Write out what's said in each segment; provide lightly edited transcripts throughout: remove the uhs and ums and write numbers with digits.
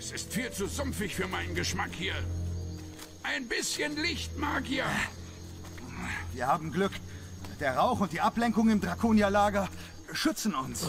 Es ist viel zu sumpfig für meinen Geschmack hier. Ein bisschen Licht, Magier. Wir haben Glück. Der Rauch und die Ablenkung im Draconia-Lager schützen uns.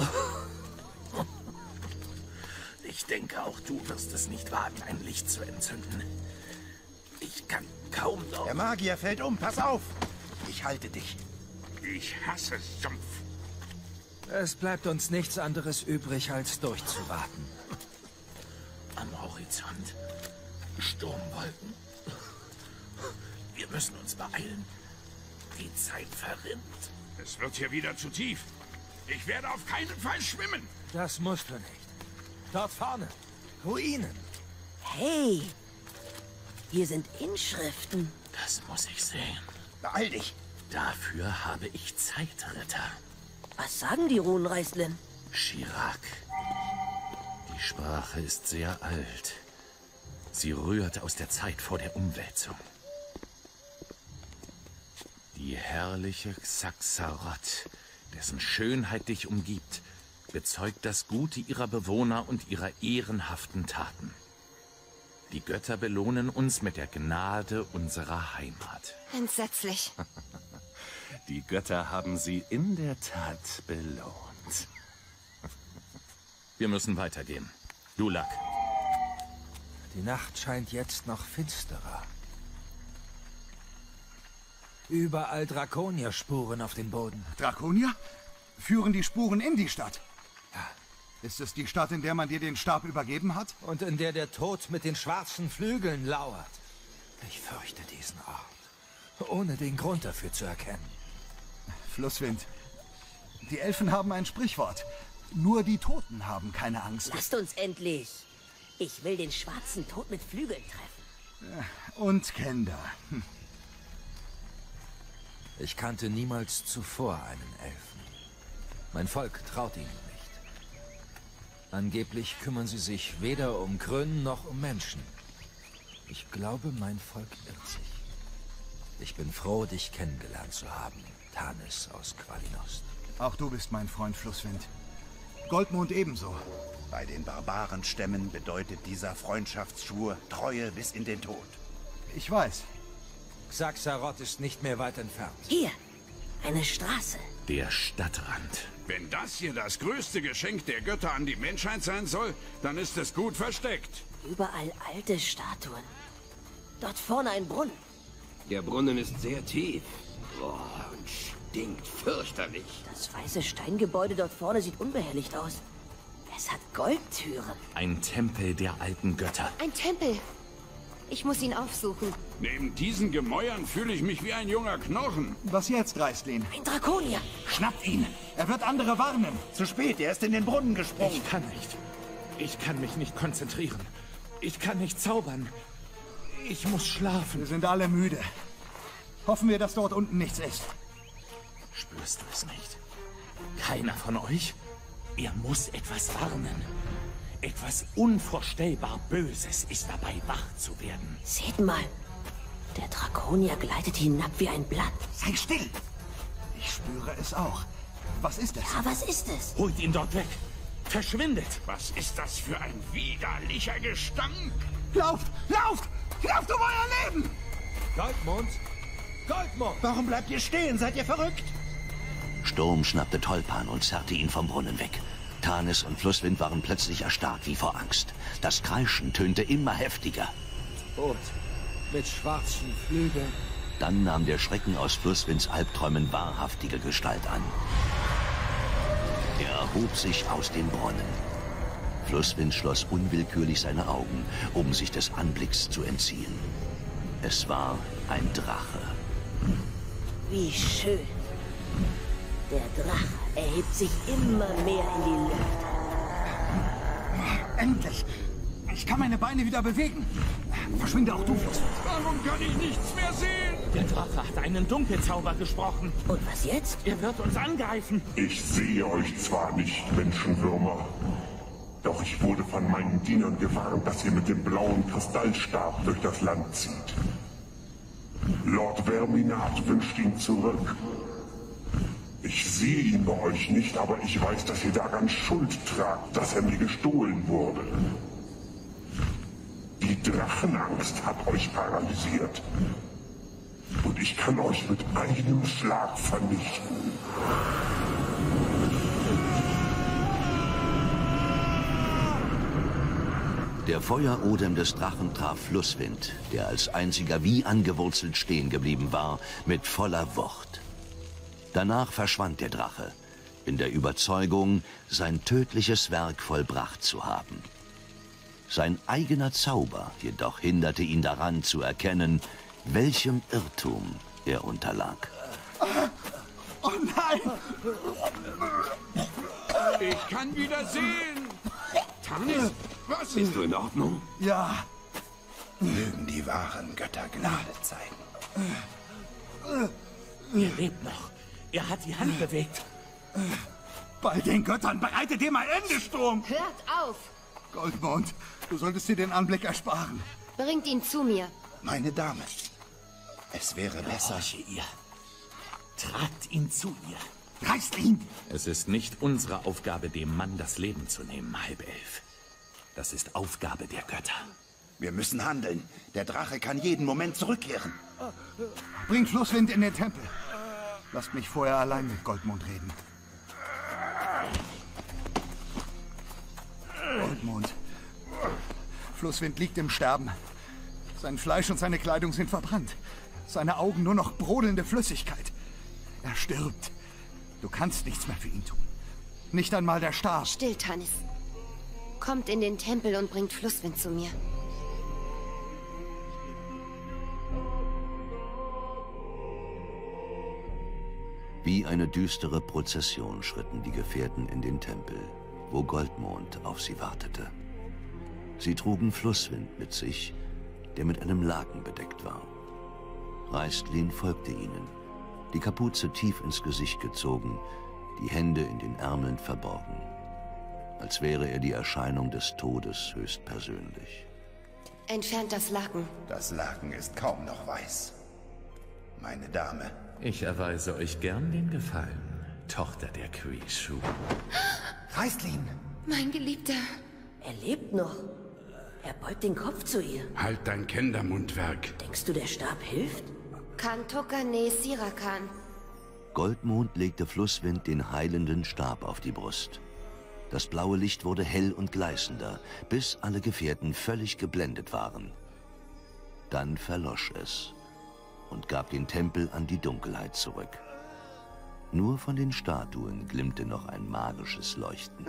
Ich denke, auch du wirst es nicht wagen, ein Licht zu entzünden. Ich kann kaum noch... Der Magier fällt um, pass auf! Ich halte dich. Ich hasse Sumpf. Es bleibt uns nichts anderes übrig, als durchzuwarten. Am Horizont. Sturmwolken. Wir müssen uns beeilen. Die Zeit verrinnt. Es wird hier wieder zu tief. Ich werde auf keinen Fall schwimmen. Das musst du nicht. Dort vorne. Ruinen. Hey, hier sind Inschriften. Das muss ich sehen. Beeil dich! Dafür habe ich Zeit, Ritter. Was sagen die Runenreißlen? Chirac. Die Sprache ist sehr alt. Sie rührt aus der Zeit vor der Umwälzung. Die herrliche Xaxarot, dessen Schönheit dich umgibt, bezeugt das Gute ihrer Bewohner und ihrer ehrenhaften Taten. Die Götter belohnen uns mit der Gnade unserer Heimat. Entsetzlich. Die Götter haben sie in der Tat belohnt. Wir müssen weitergehen. Dulak. Die Nacht scheint jetzt noch finsterer. Überall Draconia-Spuren auf dem Boden. Draconia? Führen die Spuren in die Stadt? Ja. Ist es die Stadt, in der man dir den Stab übergeben hat? Und in der der Tod mit den schwarzen Flügeln lauert. Ich fürchte diesen Ort, ohne den Grund dafür zu erkennen. Flusswind. Die Elfen haben ein Sprichwort. Nur die Toten haben keine Angst. Lasst uns endlich. Ich will den schwarzen Tod mit Flügeln treffen. Und Kenda. Ich kannte niemals zuvor einen Elfen. Mein Volk traut ihnen nicht. Angeblich kümmern sie sich weder um Krönen noch um Menschen. Ich glaube, mein Volk irrt sich. Ich bin froh, dich kennengelernt zu haben, Tanis aus Qualinost. Auch du bist mein Freund, Flusswind. Goldmond ebenso. Bei den Barbarenstämmen bedeutet dieser Freundschaftsschwur Treue bis in den Tod. Ich weiß. Xaxarot ist nicht mehr weit entfernt. Hier, eine Straße. Der Stadtrand. Wenn das hier das größte Geschenk der Götter an die Menschheit sein soll, dann ist es gut versteckt. Überall alte Statuen. Dort vorne ein Brunnen. Der Brunnen ist sehr tief. Boah, und stinkt fürchterlich. Das weiße Steingebäude dort vorne sieht unbehelligt aus. Es hat Goldtüren. Ein Tempel der alten Götter. Ein Tempel. Ich muss ihn aufsuchen. Neben diesen Gemäuern fühle ich mich wie ein junger Knochen. Was jetzt, Reislin? Ein Drakonier. Schnappt ihn! Er wird andere warnen! Zu spät, er ist in den Brunnen gesprungen. Ich kann nicht. Ich kann mich nicht konzentrieren. Ich kann nicht zaubern. Ich muss schlafen. Wir sind alle müde. Hoffen wir, dass dort unten nichts ist. Spürst du es nicht? Keiner von euch? Er muss etwas warnen. Etwas unvorstellbar Böses ist dabei, wach zu werden. Seht mal. Der Drakonier gleitet hinab wie ein Blatt. Sei still! Ich spüre es auch. Was ist es? Ja, was ist es? Holt ihn dort weg. Verschwindet. Was ist das für ein widerlicher Gestank? Lauft! Lauft! Lauft um euer Leben! Goldmond! Goldmond! Warum bleibt ihr stehen? Seid ihr verrückt? Sturm schnappte Tolpan und zerrte ihn vom Brunnen weg. Tanis und Flusswind waren plötzlich erstarrt wie vor Angst. Das Kreischen tönte immer heftiger. Rot, mit schwarzen Flügeln. Dann nahm der Schrecken aus Flusswinds Albträumen wahrhaftige Gestalt an. Er erhob sich aus dem Brunnen. Flusswind schloss unwillkürlich seine Augen, um sich des Anblicks zu entziehen. Es war ein Drache. Wie schön. Der Drache erhebt sich immer mehr in die Luft. Endlich! Ich kann meine Beine wieder bewegen. Verschwinde auch du, Flusswind. Warum kann ich nichts mehr sehen? Der Drache hat einen Dunkelzauber gesprochen. Und was jetzt? Er wird uns angreifen. Ich sehe euch zwar nicht, Menschenwürmer, doch ich wurde von meinen Dienern gewarnt, dass ihr mit dem blauen Kristallstab durch das Land zieht. Lord Verminat wünscht ihn zurück. Ich sehe ihn bei euch nicht, aber ich weiß, dass ihr daran Schuld tragt, dass er mir gestohlen wurde. Die Drachenangst hat euch paralysiert. Und ich kann euch mit einem Schlag vernichten. Der Feuerodem des Drachen traf Flusswind, der als einziger wie angewurzelt stehen geblieben war, mit voller Wucht. Danach verschwand der Drache, in der Überzeugung, sein tödliches Werk vollbracht zu haben. Sein eigener Zauber jedoch hinderte ihn daran zu erkennen, welchem Irrtum er unterlag. Oh nein! Ich kann wieder sehen! Tanis, was ist? Bist du in Ordnung? Ja. Mögen die wahren Götter Gnade zeigen. Er lebt noch. Er hat die Hand bewegt. Bei den Göttern, bereite dir mal Ende, Sturm! Hört auf! Goldmond, du solltest dir den Anblick ersparen. Bringt ihn zu mir. Meine Dame, es wäre besser... Gehorche ihr. Tragt ihn zu ihr. Reißt ihn! Es ist nicht unsere Aufgabe, dem Mann das Leben zu nehmen, Halbelf. Das ist Aufgabe der Götter. Wir müssen handeln. Der Drache kann jeden Moment zurückkehren. Bringt Flusswind in den Tempel. Lasst mich vorher allein mit Goldmond reden. Goldmond. Flusswind liegt im Sterben. Sein Fleisch und seine Kleidung sind verbrannt. Seine Augen nur noch brodelnde Flüssigkeit. Er stirbt. Du kannst nichts mehr für ihn tun. Nicht einmal der Stab. Still, Tanis. Kommt in den Tempel und bringt Flusswind zu mir. Wie eine düstere Prozession schritten die Gefährten in den Tempel, wo Goldmond auf sie wartete. Sie trugen Flusswind mit sich, der mit einem Laken bedeckt war. Raistlin folgte ihnen, die Kapuze tief ins Gesicht gezogen, die Hände in den Ärmeln verborgen, als wäre er die Erscheinung des Todes höchstpersönlich. Entfernt das Laken. Das Laken ist kaum noch weiß. Meine Dame. Ich erweise euch gern den Gefallen, Tochter der Quishu. Raistlin! Mein Geliebter. Er lebt noch. Er beugt den Kopf zu ihr. Halt dein Kindermundwerk. Denkst du, der Stab hilft? Kantoka ne Sirakan. Goldmond legte Flusswind den heilenden Stab auf die Brust. Das blaue Licht wurde hell und gleißender, bis alle Gefährten völlig geblendet waren. Dann verlosch es und gab den Tempel an die Dunkelheit zurück. Nur von den Statuen glimmte noch ein magisches Leuchten.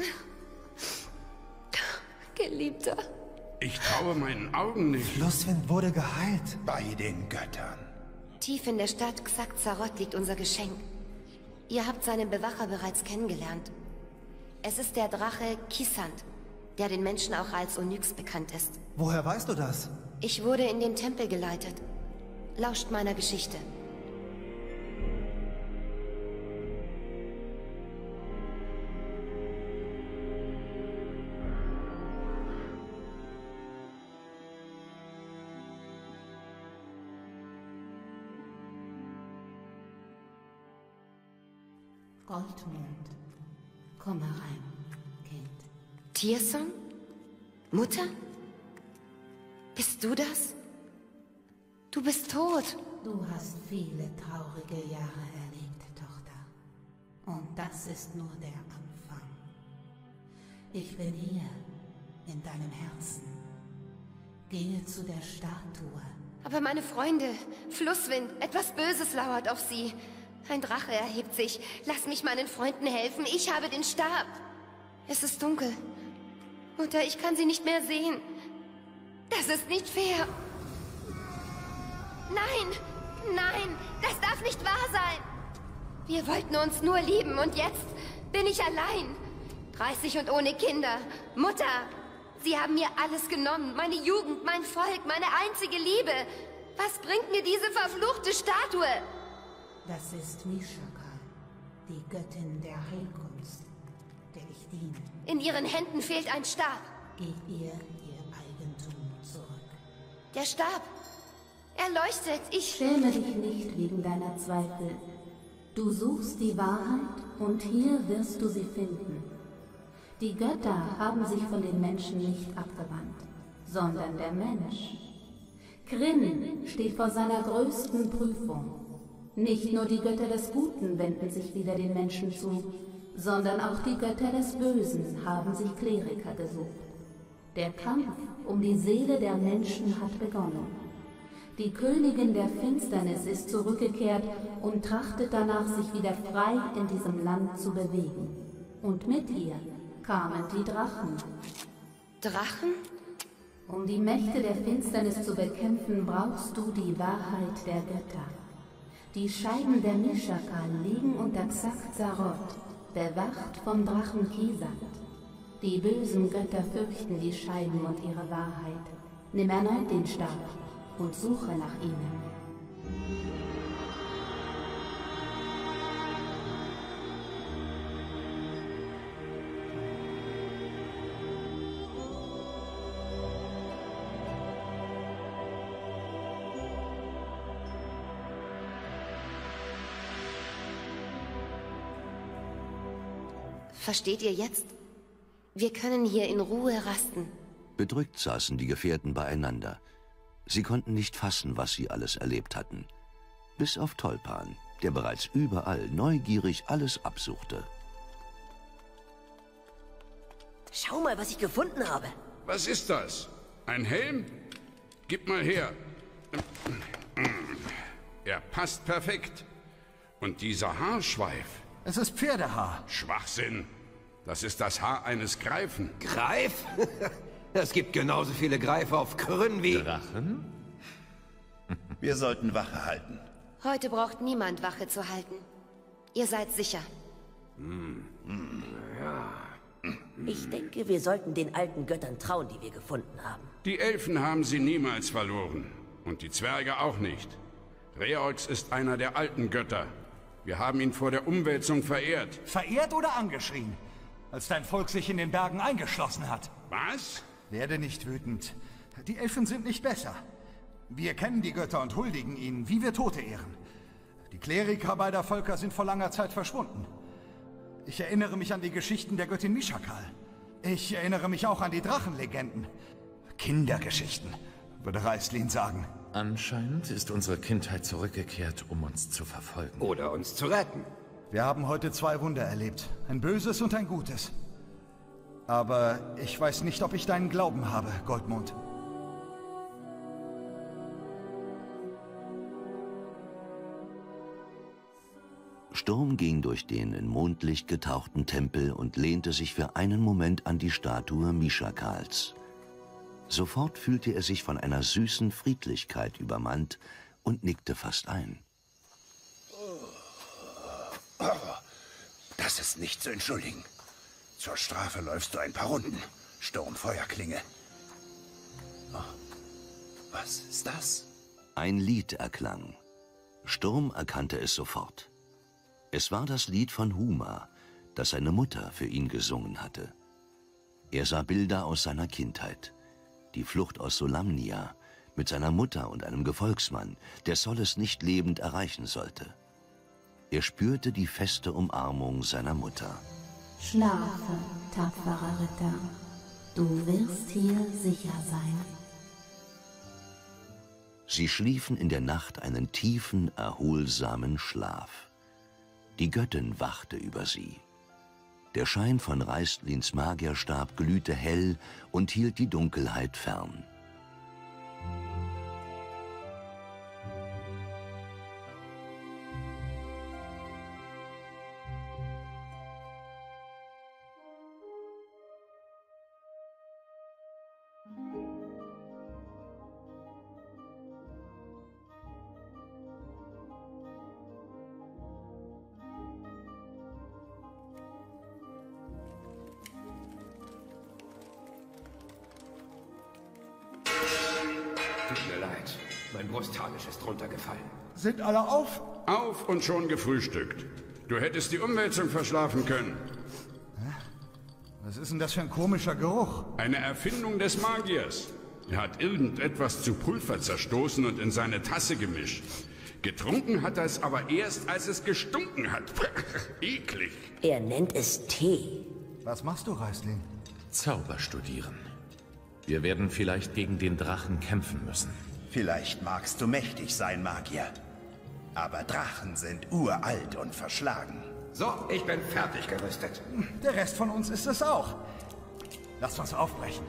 Geliebter. Ich traue meinen Augen nicht. Flusswind wurde geheilt. Bei den Göttern. Tief in der Stadt Xaxarot liegt unser Geschenk. Ihr habt seinen Bewacher bereits kennengelernt. Es ist der Drache Kisant, der den Menschen auch als Onyx bekannt ist. Woher weißt du das? Ich wurde in den Tempel geleitet. Lauscht meiner Geschichte. Goldmond, komm herein, Kind. Tirson? Mutter? Bist du das? Du bist tot. Du hast viele traurige Jahre erlebt, Tochter. Und das ist nur der Anfang. Ich bin hier, in deinem Herzen. Gehe zu der Statue. Aber meine Freunde, Flusswind, etwas Böses lauert auf sie. Ein Drache erhebt sich. Lass mich meinen Freunden helfen. Ich habe den Stab. Es ist dunkel. Mutter, ich kann sie nicht mehr sehen. Das ist nicht fair. Nein! Nein! Das darf nicht wahr sein! Wir wollten uns nur lieben und jetzt bin ich allein. 30 und ohne Kinder. Mutter! Sie haben mir alles genommen. Meine Jugend, mein Volk, meine einzige Liebe. Was bringt mir diese verfluchte Statue? Das ist Mishakal, die Göttin der Heilkunst, der ich diene. In ihren Händen fehlt ein Stab. Gib ihr Eigentum zurück. Der Stab. Er leuchtet. Ich... Schäme dich nicht wegen deiner Zweifel. Du suchst die Wahrheit und hier wirst du sie finden. Die Götter haben sich von den Menschen nicht abgewandt. sondern der Mensch. Krynn steht vor seiner größten Prüfung. Nicht nur die Götter des Guten wenden sich wieder den Menschen zu, sondern auch die Götter des Bösen haben sich Kleriker gesucht. Der Kampf um die Seele der Menschen hat begonnen. Die Königin der Finsternis ist zurückgekehrt und trachtet danach, sich wieder frei in diesem Land zu bewegen. Und mit ihr kamen die Drachen. Drachen? Um die Mächte der Finsternis zu bekämpfen, brauchst du die Wahrheit der Götter. Die Scheiben der Mishakal liegen unter Xaxaroth, bewacht vom Drachen Kisant. Die bösen Götter fürchten die Scheiben und ihre Wahrheit. Nimm erneut den Stab und suche nach ihnen. Versteht ihr jetzt? Wir können hier in Ruhe rasten. Bedrückt saßen die Gefährten beieinander. Sie konnten nicht fassen, was sie alles erlebt hatten. Bis auf Tolpan, der bereits überall neugierig alles absuchte. Schau mal, was ich gefunden habe. Was ist das? Ein Helm? Gib mal her. Er passt perfekt. Und dieser Haarschweif? Es ist Pferdehaar. Schwachsinn. Das ist das Haar eines Greifen. Greif? Es gibt genauso viele Greifer auf Krynn wie... Drachen? Wir sollten Wache halten. Heute braucht niemand Wache zu halten. Ihr seid sicher. Ich denke, wir sollten den alten Göttern trauen, die wir gefunden haben. Die Elfen haben sie niemals verloren. Und die Zwerge auch nicht. Reorx ist einer der alten Götter. Wir haben ihn vor der Umwälzung verehrt. Verehrt oder angeschrien? Als dein Volk sich in den Bergen eingeschlossen hat. Was? Werde nicht wütend. Die Elfen sind nicht besser. Wir kennen die Götter und huldigen ihnen, wie wir Tote ehren. Die Kleriker beider Völker sind vor langer Zeit verschwunden. Ich erinnere mich an die Geschichten der Göttin Mishakal. Ich erinnere mich auch an die Drachenlegenden. Kindergeschichten, würde Raistlin sagen. Anscheinend ist unsere Kindheit zurückgekehrt, um uns zu verfolgen. Oder uns zu retten. Wir haben heute 2 Wunder erlebt. Ein böses und ein gutes. Aber ich weiß nicht, ob ich deinen Glauben habe, Goldmond. Sturm ging durch den in Mondlicht getauchten Tempel und lehnte sich für einen Moment an die Statue Mishakals. Sofort fühlte er sich von einer süßen Friedlichkeit übermannt und nickte fast ein. Das ist nicht zu entschuldigen. Zur Strafe läufst du ein paar Runden. Sturmfeuerklinge. Oh, was ist das? Ein Lied erklang. Sturm erkannte es sofort. Es war das Lied von Huma, das seine Mutter für ihn gesungen hatte. Er sah Bilder aus seiner Kindheit. Die Flucht aus Solamnia mit seiner Mutter und einem Gefolgsmann, der Soles nicht lebend erreichen sollte. Er spürte die feste Umarmung seiner Mutter. Schlafe, tapferer Ritter. Du wirst hier sicher sein. Sie schliefen in der Nacht einen tiefen, erholsamen Schlaf. Die Göttin wachte über sie. Der Schein von Raistlins Magierstab glühte hell und hielt die Dunkelheit fern. Tut mir leid. Mein Brustharnisch ist runtergefallen. Sind alle auf? Auf und schon gefrühstückt. Du hättest die Umwälzung verschlafen können. Was ist denn das für ein komischer Geruch? Eine Erfindung des Magiers. Er hat irgendetwas zu Pulver zerstoßen und in seine Tasse gemischt. Getrunken hat er es aber erst, als es gestunken hat. Eklig. Er nennt es Tee. Was machst du, Raistlin? Zauber studieren. Wir werden vielleicht gegen den Drachen kämpfen müssen. Vielleicht magst du mächtig sein, Magier. Aber Drachen sind uralt und verschlagen. So, ich bin fertig gerüstet. Der Rest von uns ist es auch. Lasst uns aufbrechen.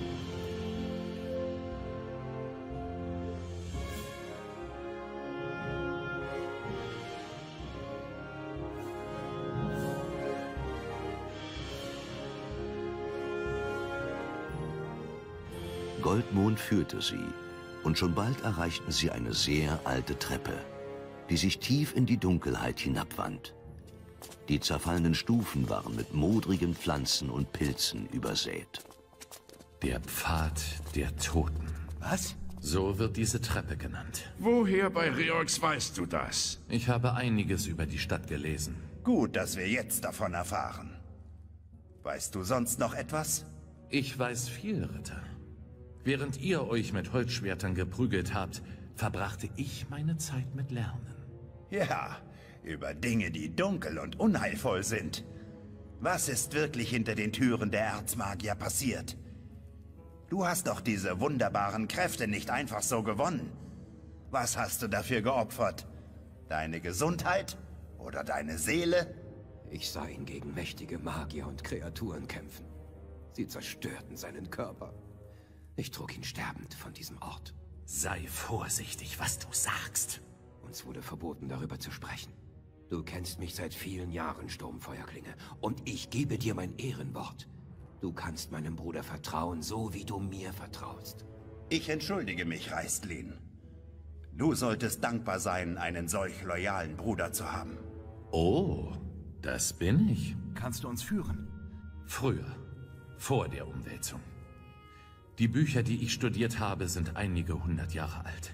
Goldmond führte sie, und schon bald erreichten sie eine sehr alte Treppe, die sich tief in die Dunkelheit hinabwand. Die zerfallenen Stufen waren mit modrigen Pflanzen und Pilzen übersät. Der Pfad der Toten. Was? So wird diese Treppe genannt. Woher bei Reorx weißt du das? Ich habe einiges über die Stadt gelesen. Gut, dass wir jetzt davon erfahren. Weißt du sonst noch etwas? Ich weiß viel, Ritter. Während ihr euch mit Holzschwertern geprügelt habt, verbrachte ich meine Zeit mit Lernen. Ja, über Dinge, die dunkel und unheilvoll sind. Was ist wirklich hinter den Türen der Erzmagier passiert? Du hast doch diese wunderbaren Kräfte nicht einfach so gewonnen. Was hast du dafür geopfert? Deine Gesundheit oder deine Seele? Ich sah ihn gegen mächtige Magier und Kreaturen kämpfen. Sie zerstörten seinen Körper. Ich trug ihn sterbend von diesem Ort. Sei vorsichtig, was du sagst. Uns wurde verboten, darüber zu sprechen. Du kennst mich seit vielen Jahren, Sturmfeuerklinge, und ich gebe dir mein Ehrenwort. Du kannst meinem Bruder vertrauen, so wie du mir vertraust. Ich entschuldige mich, Raistlin. Du solltest dankbar sein, einen solch loyalen Bruder zu haben. Oh, das bin ich. Kannst du uns führen? Früher, vor der Umwälzung. Die Bücher, die ich studiert habe, sind einige 100 Jahre alt.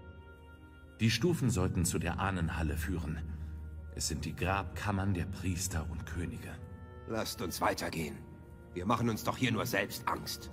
Die Stufen sollten zu der Ahnenhalle führen. Es sind die Grabkammern der Priester und Könige. Lasst uns weitergehen. Wir machen uns doch hier nur selbst Angst.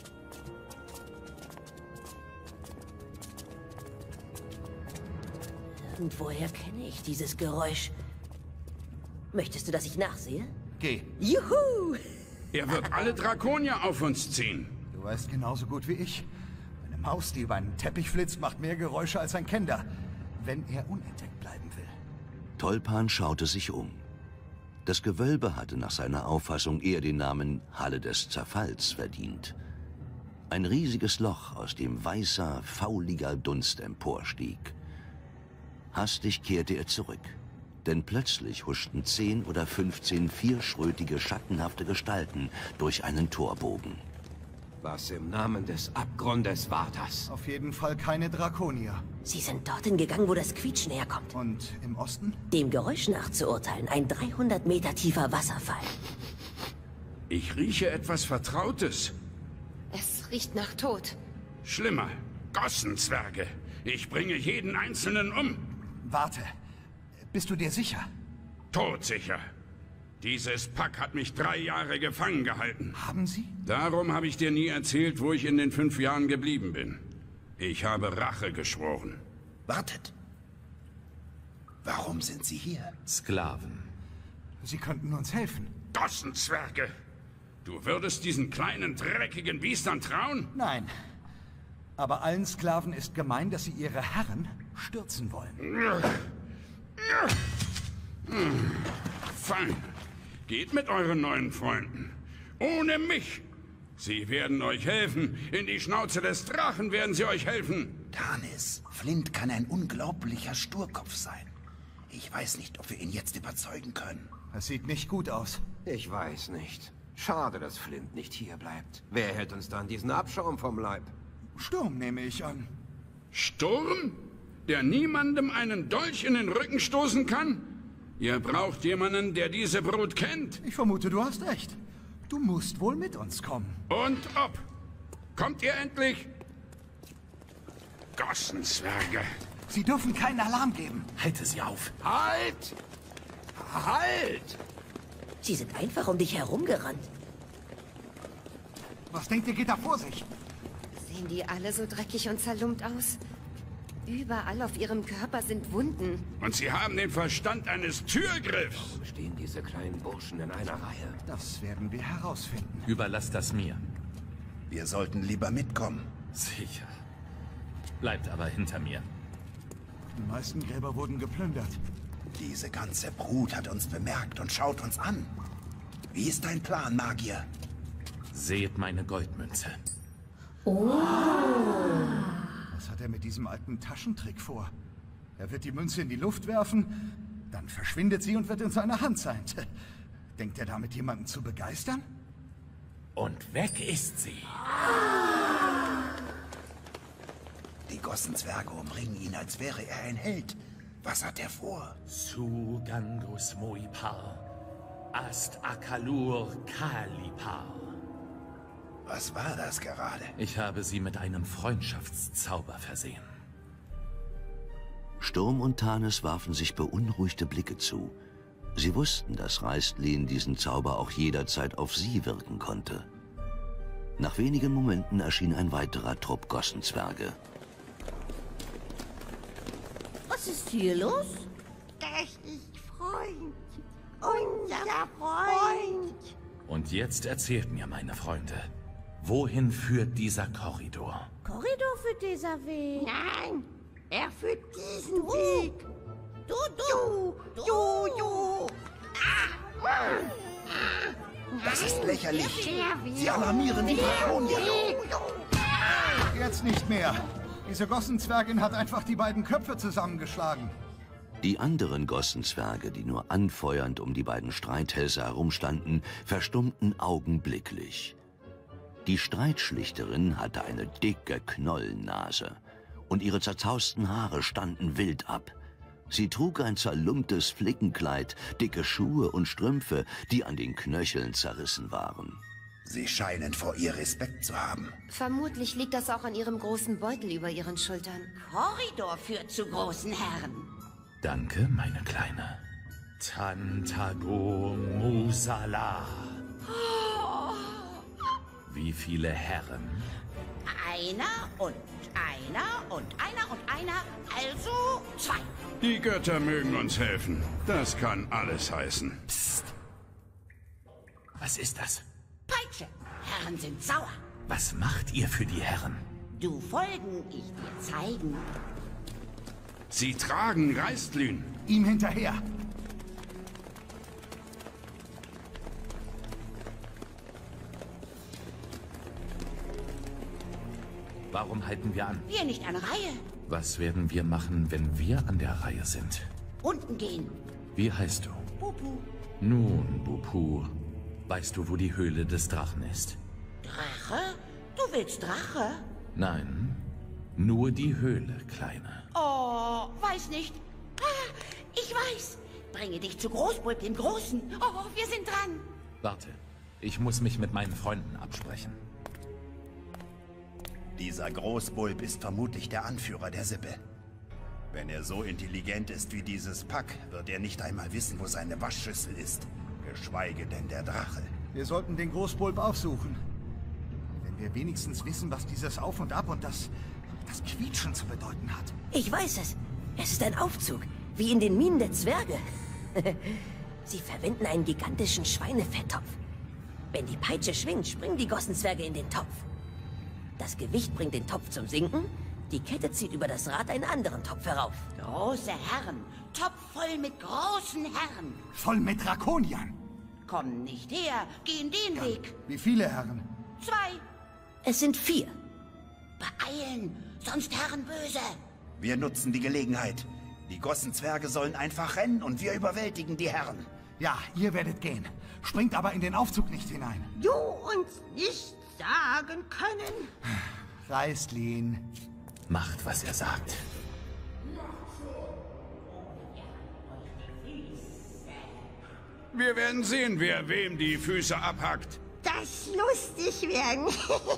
Irgendwoher kenne ich dieses Geräusch. Möchtest du, dass ich nachsehe? Geh. Juhu! Er wird alle Drakonier auf uns ziehen. Du weißt genauso gut wie ich. Eine Maus, die über einen Teppich flitzt, macht mehr Geräusche als ein Kender, wenn er unentdeckt bleiben will. Tolpan schaute sich um. Das Gewölbe hatte nach seiner Auffassung eher den Namen Halle des Zerfalls verdient. Ein riesiges Loch, aus dem weißer, fauliger Dunst emporstieg. Hastig kehrte er zurück, denn plötzlich huschten 10 oder 15 vierschrötige, schattenhafte Gestalten durch einen Torbogen. Was im Namen des Abgrundes war das? Auf jeden Fall keine Drakonier. Sie sind dorthin gegangen, wo das Quietschen herkommt. Und im Osten? Dem Geräusch nach zu urteilen, ein 300 Meter tiefer Wasserfall. Ich rieche etwas Vertrautes. Es riecht nach Tod. Schlimmer. Gossenzwerge. Ich bringe jeden Einzelnen um. Warte. Bist du dir sicher? Todsicher. Dieses Pack hat mich 3 Jahre gefangen gehalten. Haben sie? Darum habe ich dir nie erzählt, wo ich in den 5 Jahren geblieben bin. Ich habe Rache geschworen. Wartet. Warum sind sie hier? Sklaven. Sie könnten uns helfen. Gossenzwerge! Du würdest diesen kleinen, dreckigen Biestern trauen? Nein. Aber allen Sklaven ist gemein, dass sie ihre Herren stürzen wollen. Fein. Geht mit euren neuen Freunden. Ohne mich. Sie werden euch helfen. In die Schnauze des Drachen werden sie euch helfen. Tanis, Flint kann ein unglaublicher Sturkopf sein. Ich weiß nicht, ob wir ihn jetzt überzeugen können. Das sieht nicht gut aus. Ich weiß nicht. Schade, dass Flint nicht hier bleibt. Wer hält uns dann diesen Abschaum vom Leib? Sturm, nehme ich an. Sturm? Der niemandem einen Dolch in den Rücken stoßen kann? Ihr braucht jemanden, der diese Brut kennt. Ich vermute, du hast recht. Du musst wohl mit uns kommen. Und ob? Kommt ihr endlich? Gossenzwerge. Sie dürfen keinen Alarm geben. Halte sie auf. Halt! Halt! Sie sind einfach um dich herumgerannt. Was denkt ihr, geht da vor sich? Sehen die alle so dreckig und zerlumpt aus? Überall auf ihrem Körper sind Wunden. Und sie haben den Verstand eines Türgriffs. Warum stehen diese kleinen Burschen in einer Reihe? Das werden wir herausfinden. Überlass das mir. Wir sollten lieber mitkommen. Sicher. Bleibt aber hinter mir. Die meisten Gräber wurden geplündert. Diese ganze Brut hat uns bemerkt und schaut uns an. Wie ist dein Plan, Magier? Seht meine Goldmünze. Was hat er mit diesem alten Taschentrick vor? Er wird die Münze in die Luft werfen, dann verschwindet sie und wird in seiner Hand sein. Denkt er damit, jemanden zu begeistern? Und weg ist sie. Die Gossenzwerge umringen ihn, als wäre er ein Held. Was hat er vor? Su Gangus Moipar, Ast Akalur Kalipar. Was war das gerade? Ich habe sie mit einem Freundschaftszauber versehen. Sturm und Tanis warfen sich beunruhigte Blicke zu. Sie wussten, dass Raistlin diesen Zauber auch jederzeit auf sie wirken konnte. Nach wenigen Momenten erschien ein weiterer Trupp Gossenzwerge. Was ist hier los? Das ist Freund. Unser Freund. Und jetzt erzählt mir, meine Freunde, wohin führt dieser Korridor? Korridor führt dieser Weg. Nein, er führt diesen Weg. Du. Das ist lächerlich. Sie alarmieren die Drakonier. Jetzt nicht mehr. Diese Gossenzwergin hat einfach die beiden Köpfe zusammengeschlagen. Die anderen Gossenzwerge, die nur anfeuernd um die beiden Streithälse herumstanden, verstummten augenblicklich. Die Streitschlichterin hatte eine dicke Knollennase und ihre zerzausten Haare standen wild ab. Sie trug ein zerlumptes Flickenkleid, dicke Schuhe und Strümpfe, die an den Knöcheln zerrissen waren. Sie scheinen vor ihr Respekt zu haben. Vermutlich liegt das auch an ihrem großen Beutel über ihren Schultern. Korridor führt zu großen Herren. Danke, meine Kleine. Tantago Musala. Wie viele Herren? Einer und einer und einer und einer, also 2. Die Götter mögen uns helfen. Das kann alles heißen. Psst. Was ist das? Peitsche. Herren sind sauer. Was macht ihr für die Herren? Du folgen, ich dir zeigen. Sie tragen Raistlin. Ihm hinterher. Warum halten wir an? Wir nicht an Reihe. Was werden wir machen, wenn wir an der Reihe sind? Unten gehen. Wie heißt du? Bupu. Nun, Bupu, weißt du, wo die Höhle des Drachen ist? Drache? Du willst Drache? Nein, nur die Höhle, Kleine. Oh, weiß nicht. Ah, ich weiß. Bringe dich zu Großbulb, dem Großen. Oh, wir sind dran. Warte, ich muss mich mit meinen Freunden absprechen. Dieser Großbulb ist vermutlich der Anführer der Sippe. Wenn er so intelligent ist wie dieses Pack, wird er nicht einmal wissen, wo seine Waschschüssel ist. Geschweige denn der Drache. Wir sollten den Großbulb aufsuchen. Wenn wir wenigstens wissen, was dieses Auf und Ab und das Quietschen zu bedeuten hat. Ich weiß es. Es ist ein Aufzug, wie in den Minen der Zwerge. Sie verwenden einen gigantischen Schweinefetttopf. Wenn die Peitsche schwingt, springen die Gossenzwerge in den Topf. Das Gewicht bringt den Topf zum Sinken, die Kette zieht über das Rad einen anderen Topf herauf. Große Herren, Topf voll mit großen Herren. Voll mit Drakoniern. Komm nicht her, gehen den Weg. Wie viele Herren? 2. Es sind 4. Beeilen, sonst Herren böse. Wir nutzen die Gelegenheit. Die Gossenzwerge sollen einfach rennen und wir überwältigen die Herren. Ja, ihr werdet gehen. Springt aber in den Aufzug nicht hinein. Du uns nicht sagen können. Raistlin. Macht, was er sagt. Wir werden sehen, wer wem die Füße abhackt. Das lustig werden.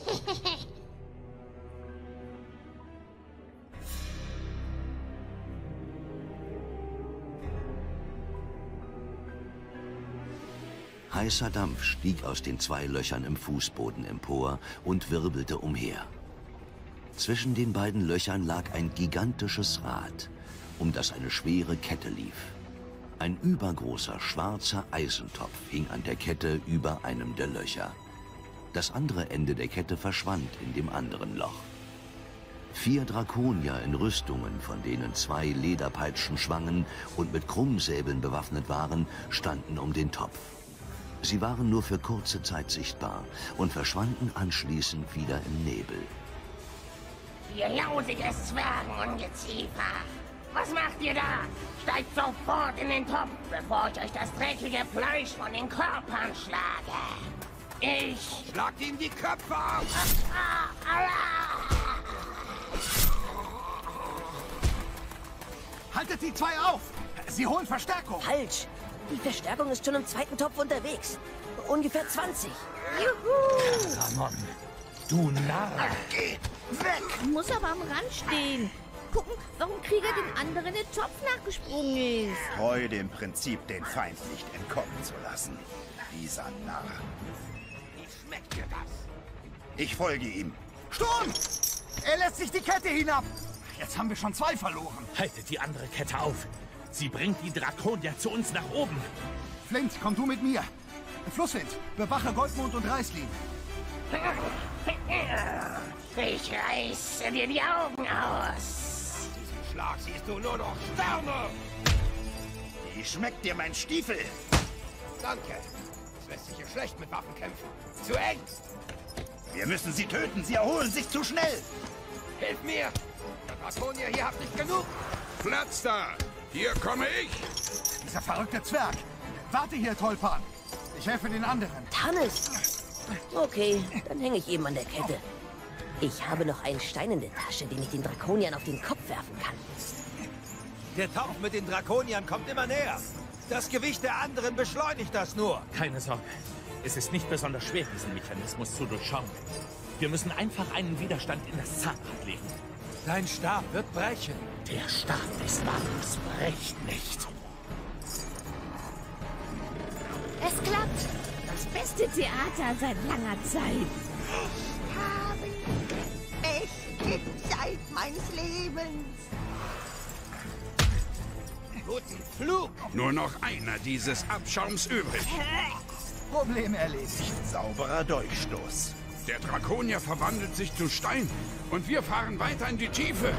Heißer Dampf stieg aus den 2 Löchern im Fußboden empor und wirbelte umher. Zwischen den beiden Löchern lag ein gigantisches Rad, um das eine schwere Kette lief. Ein übergroßer schwarzer Eisentopf hing an der Kette über einem der Löcher. Das andere Ende der Kette verschwand in dem anderen Loch. 4 Drakonier in Rüstungen, von denen 2 Lederpeitschen schwangen und mit Krummsäbeln bewaffnet waren, standen um den Topf. Sie waren nur für kurze Zeit sichtbar und verschwanden anschließend wieder im Nebel. Ihr lausiges Zwergenungeziefer! Was macht ihr da? Steigt sofort in den Topf, bevor ich euch das dreckige Fleisch von den Körpern schlage! Ich... Schlagt ihm die Köpfe auf! Haltet die 2 auf! Sie holen Verstärkung! Falsch! Die Verstärkung ist schon im zweiten Topf unterwegs. Ungefähr 20. Juhu! Karamon, du Narr! Geht weg! Muss aber am Rand stehen. Gucken, warum Krieger den anderen den Topf nachgesprungen ist. Treu dem Prinzip, den Feind nicht entkommen zu lassen. Dieser Narr. Wie schmeckt dir das? Ich folge ihm. Sturm! Er lässt sich die Kette hinab! Jetzt haben wir schon 2 verloren. Haltet die andere Kette auf. Sie bringt die Drakonier zu uns nach oben. Flint, komm du mit mir. Flusswind, bewache Goldmond und Reislin. Ich reiße dir die Augen aus. Diesen Schlag siehst du nur noch Sterne. Wie schmeckt dir mein Stiefel? Danke. Es lässt sich hier schlecht mit Waffen kämpfen. Zu eng. Wir müssen sie töten. Sie erholen sich zu schnell. Hilf mir. Der Drakonier hier hat nicht genug. Platz da! Hier komme ich! Dieser verrückte Zwerg. Warte hier, Tollpan. Ich helfe den anderen. Tannis! Okay, dann hänge ich eben an der Kette. Ich habe noch einen Stein in der Tasche, den ich den Drakoniern auf den Kopf werfen kann. Der Topf mit den Drakoniern kommt immer näher. Das Gewicht der anderen beschleunigt das nur. Keine Sorge. Es ist nicht besonders schwer, diesen Mechanismus zu durchschauen. Wir müssen einfach einen Widerstand in das Zahnrad legen. Dein Stab wird brechen. Der Stab des Magus bricht nicht. Es klappt. Das beste Theater seit langer Zeit. Ich habe die beste Zeit meines Lebens. Guten Flug. Nur noch einer dieses Abschaums übrig. Problem erledigt. Sauberer Durchstoß. Der Drakonier verwandelt sich zu Stein und wir fahren weiter in die Tiefe.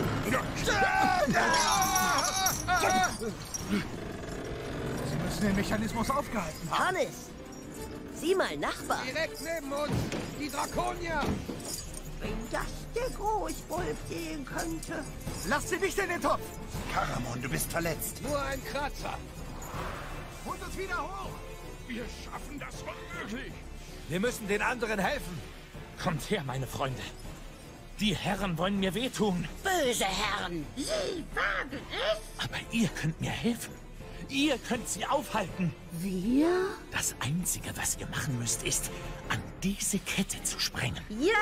Sie müssen den Mechanismus aufgehalten haben. Hannes! Sieh mal, Nachbar! Direkt neben uns. Die Drakonier. Wenn das der Großwolf sehen könnte. Lasst sie nicht in den Topf! Karamon, du bist verletzt. Nur ein Kratzer. Holt uns wieder hoch! Wir schaffen das unmöglich. Wir müssen den anderen helfen. Kommt her, meine Freunde. Die Herren wollen mir wehtun. Böse Herren. Sie wagen es. Aber ihr könnt mir helfen. Ihr könnt sie aufhalten. Wir? Das Einzige, was ihr machen müsst, ist, an diese Kette zu sprengen.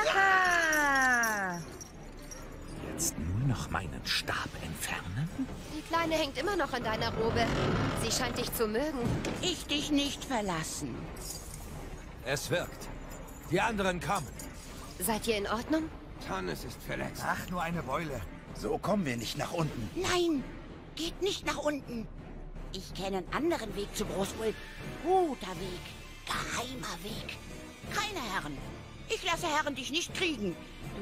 Ja! Jetzt nur noch meinen Stab entfernen. Die Kleine hängt immer noch an deiner Robe. Sie scheint dich zu mögen. Ich dich nicht verlassen. Es wirkt. Die anderen kommen. Seid ihr in Ordnung? Tannis ist verletzt. Ach, nur eine Beule. So kommen wir nicht nach unten. Nein, geht nicht nach unten. Ich kenne einen anderen Weg zu Großwolf. Guter Weg. Geheimer Weg. Keine Herren. Ich lasse Herren dich nicht kriegen.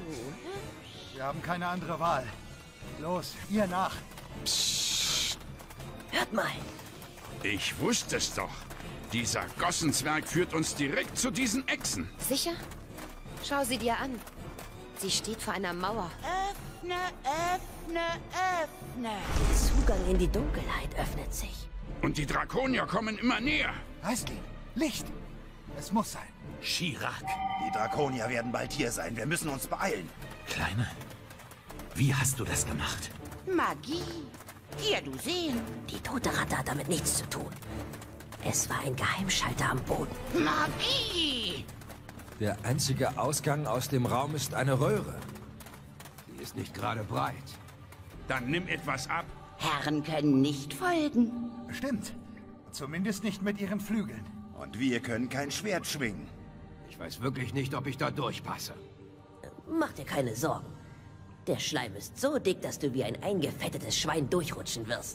Du? Wir haben keine andere Wahl. Los, ihr nach. Psst. Hört mal. Ich wusste es doch. Dieser Gossenzwerg führt uns direkt zu diesen Echsen. Sicher? Schau sie dir an. Sie steht vor einer Mauer. Öffne, öffne, öffne. Der Zugang in die Dunkelheit öffnet sich. Und die Drakonier kommen immer näher. Reislin, Licht. Es muss sein. Shirak. Die Drakonier werden bald hier sein. Wir müssen uns beeilen. Kleine, wie hast du das gemacht? Magie. Hier, du sehen. Die tote Ratte hat damit nichts zu tun. Es war ein Geheimschalter am Boden. Magie! Der einzige Ausgang aus dem Raum ist eine Röhre. Die ist nicht gerade breit. Dann nimm etwas ab. Herren können nicht folgen. Stimmt. Zumindest nicht mit ihren Flügeln. Und wir können kein Schwert schwingen. Ich weiß wirklich nicht, ob ich da durchpasse. Mach dir keine Sorgen. Der Schleim ist so dick, dass du wie ein eingefettetes Schwein durchrutschen wirst.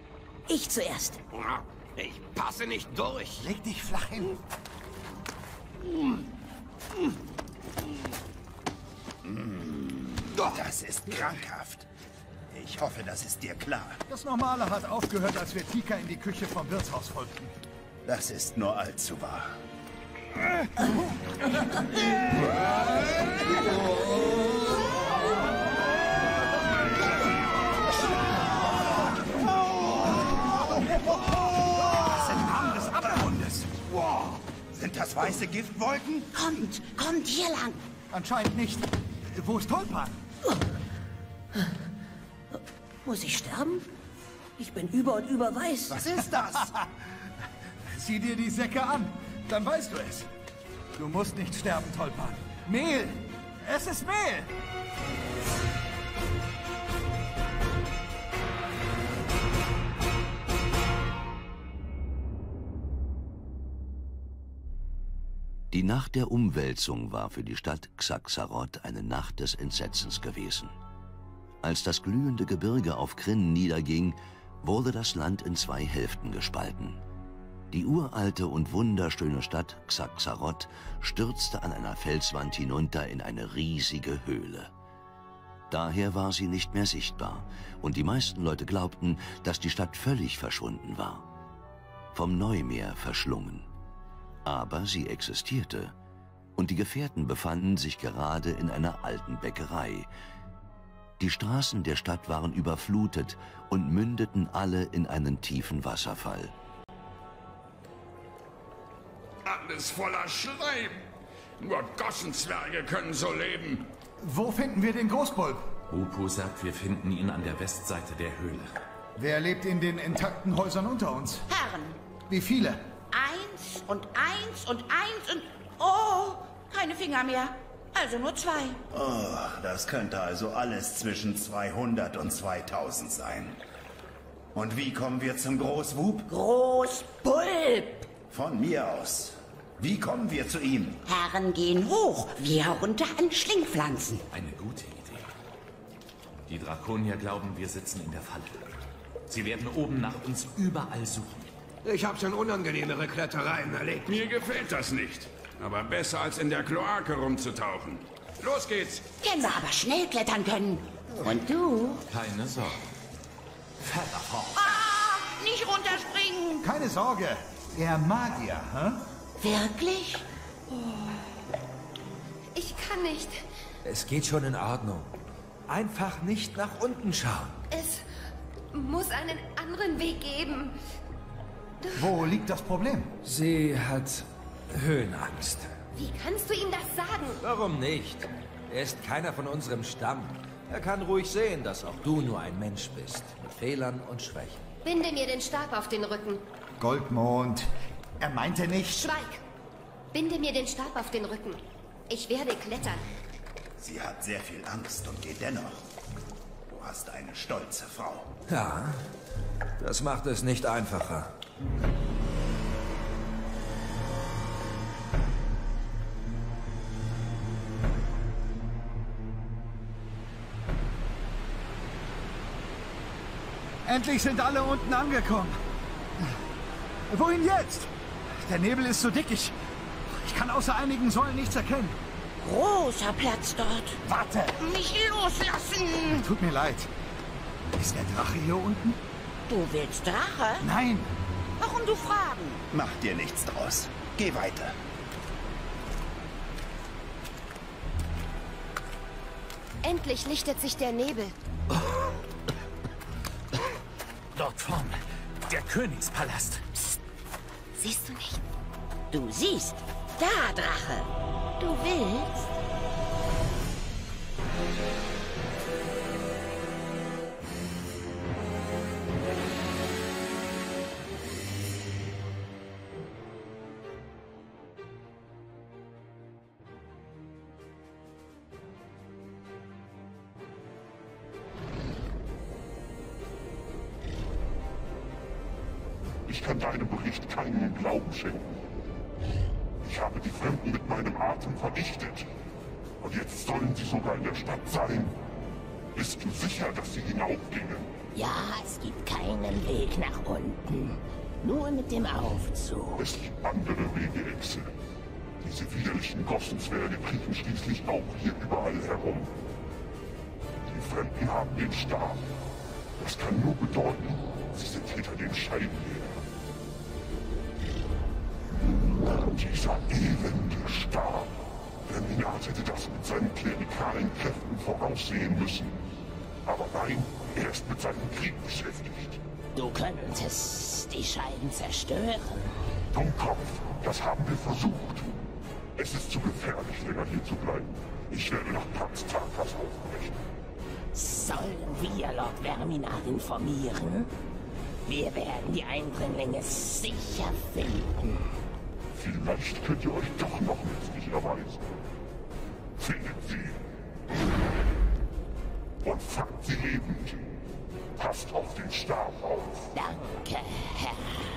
Ich zuerst. Ich passe nicht durch. Leg dich flach hin. Das ist krankhaft. Ich hoffe, das ist dir klar. Das Normale hat aufgehört, als wir Tika in die Küche vom Wirtshaus folgten. Das ist nur allzu wahr. Das sind Arme des Abgrundes. Wow. Sind das weiße Giftwolken? Kommt hier lang. Anscheinend nicht. Wo ist Tolpan? Muss ich sterben? Ich bin über und über weiß. Was ist das? Sieh dir die Säcke an, dann weißt du es. Du musst nicht sterben, Tolpan. Mehl! Es ist Mehl! Die Nacht der Umwälzung war für die Stadt Xaxaroth eine Nacht des Entsetzens gewesen. Als das glühende Gebirge auf Krynn niederging, wurde das Land in zwei Hälften gespalten. Die uralte und wunderschöne Stadt Xaxaroth stürzte an einer Felswand hinunter in eine riesige Höhle. Daher war sie nicht mehr sichtbar und die meisten Leute glaubten, dass die Stadt völlig verschwunden war. Vom Neumeer verschlungen. Aber sie existierte und die Gefährten befanden sich gerade in einer alten Bäckerei. Die Straßen der Stadt waren überflutet und mündeten alle in einen tiefen Wasserfall. Alles voller Schleim. Nur Gossenzwerge können so leben. Wo finden wir den Großbulb? Upo sagt, wir finden ihn an der Westseite der Höhle. Wer lebt in den intakten Häusern unter uns? Herren. Wie viele? 1 und 1 und 1 und... Oh, keine Finger mehr. Also nur 2. Oh, das könnte also alles zwischen 200 und 2000 sein. Und wie kommen wir zum Großwub? Großbulb! Von mir aus. Wie kommen wir zu ihm? Herren gehen hoch, wir runter an Schlingpflanzen. Eine gute Idee. Die Drakonier glauben, wir sitzen in der Falle. Sie werden oben nach uns überall suchen. Ich habe schon unangenehmere Klettereien erlebt. Mir gefällt das nicht. Aber besser als in der Kloake rumzutauchen. Los geht's! Wenn wir aber schnell klettern können. Und du? Keine Sorge. Fetter Frau. Ah, nicht runterspringen! Keine Sorge, er Magier, hä? Wirklich? Ich kann nicht. Es geht schon in Ordnung. Einfach nicht nach unten schauen. Es muss einen anderen Weg geben. Wo liegt das Problem? Sie hat Höhenangst. Wie kannst du ihm das sagen? Warum nicht? Er ist keiner von unserem Stamm. Er kann ruhig sehen, dass auch du nur ein Mensch bist. Mit Fehlern und Schwächen. Binde mir den Stab auf den Rücken. Goldmond. Er meinte nicht... Schweig! Binde mir den Stab auf den Rücken. Ich werde klettern. Sie hat sehr viel Angst und geht dennoch. Du hast eine stolze Frau. Ja, das macht es nicht einfacher. Endlich sind alle unten angekommen. Wohin jetzt? Der Nebel ist so dick, ich kann außer einigen Säulen nichts erkennen. Großer Platz dort. Warte! Nicht loslassen! Tut mir leid. Ist der Drache hier unten? Du willst Drache? Nein! Warum du fragen? Mach dir nichts draus. Geh weiter. Endlich lichtet sich der Nebel. Dort vorne, der Königspalast. Psst. Siehst du nicht? Du siehst. Da, Drache. Du willst? Ich kann deinem Bericht keinen Glauben schenken. Ich habe die Fremden mit meinem Atem vernichtet. Und jetzt sollen sie sogar in der Stadt sein. Bist du sicher, dass sie hinaufgingen? Ja, es gibt keinen Weg nach unten. Nur mit dem Aufzug. Es gibt andere Wege, Echse. Diese widerlichen Gossenzwerge kriechen schließlich auch hier überall herum. Die Fremden haben den Stab. Das kann nur bedeuten, sie sind hinter den Scheiben her. Dieser elende Stab. Verminat hätte das mit seinen klerikalen Kräften voraussehen müssen. Aber nein, er ist mit seinem Krieg beschäftigt. Du könntest die Scheiben zerstören. Dummkopf, das haben wir versucht. Es ist zu gefährlich, länger hier zu bleiben. Ich werde nach Pans Tarkas aufbrechen. Sollen wir Lord Verminat informieren? Wir werden die Eindringlinge sicher finden. Vielleicht könnt ihr euch doch noch nützlich erweisen. Findet sie. Und fangt sie lebend. Passt auf den Stab auf. Danke, Herr.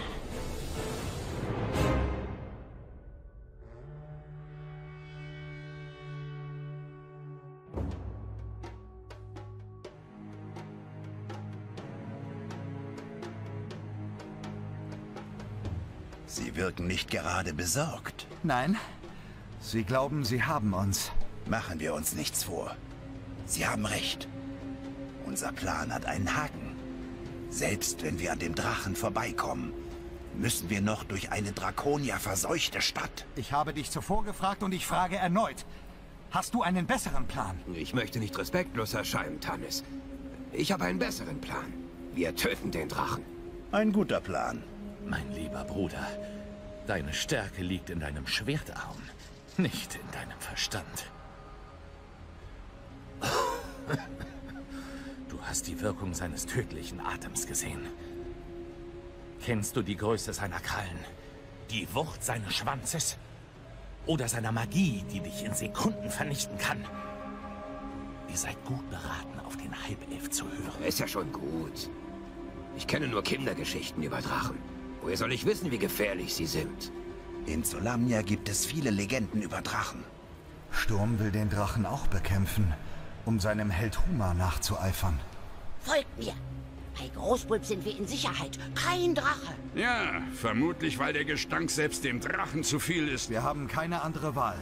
Sie wirken nicht gerade besorgt. Nein, sie glauben, sie haben uns. Machen wir uns nichts vor. Sie haben recht. Unser Plan hat einen Haken. Selbst wenn wir an dem Drachen vorbeikommen, müssen wir noch durch eine Draconia-verseuchte Stadt. Ich habe dich zuvor gefragt und ich frage erneut. Hast du einen besseren Plan? Ich möchte nicht respektlos erscheinen, Tannis. Ich habe einen besseren Plan. Wir töten den Drachen. Ein guter Plan. Mein lieber Bruder, deine Stärke liegt in deinem Schwertarm, nicht in deinem Verstand. Du hast die Wirkung seines tödlichen Atems gesehen. Kennst du die Größe seiner Krallen? Die Wucht seines Schwanzes? Oder seiner Magie, die dich in Sekunden vernichten kann? Ihr seid gut beraten, auf den Halbelf zu hören. Ist ja schon gut. Ich kenne nur Kindergeschichten über Drachen. Woher soll ich wissen, wie gefährlich sie sind? In Solamnia gibt es viele Legenden über Drachen. Sturm will den Drachen auch bekämpfen, um seinem Held Huma nachzueifern. Folgt mir! Bei Großbulb sind wir in Sicherheit. Kein Drache. Ja, vermutlich, weil der Gestank selbst dem Drachen zu viel ist. Wir haben keine andere Wahl.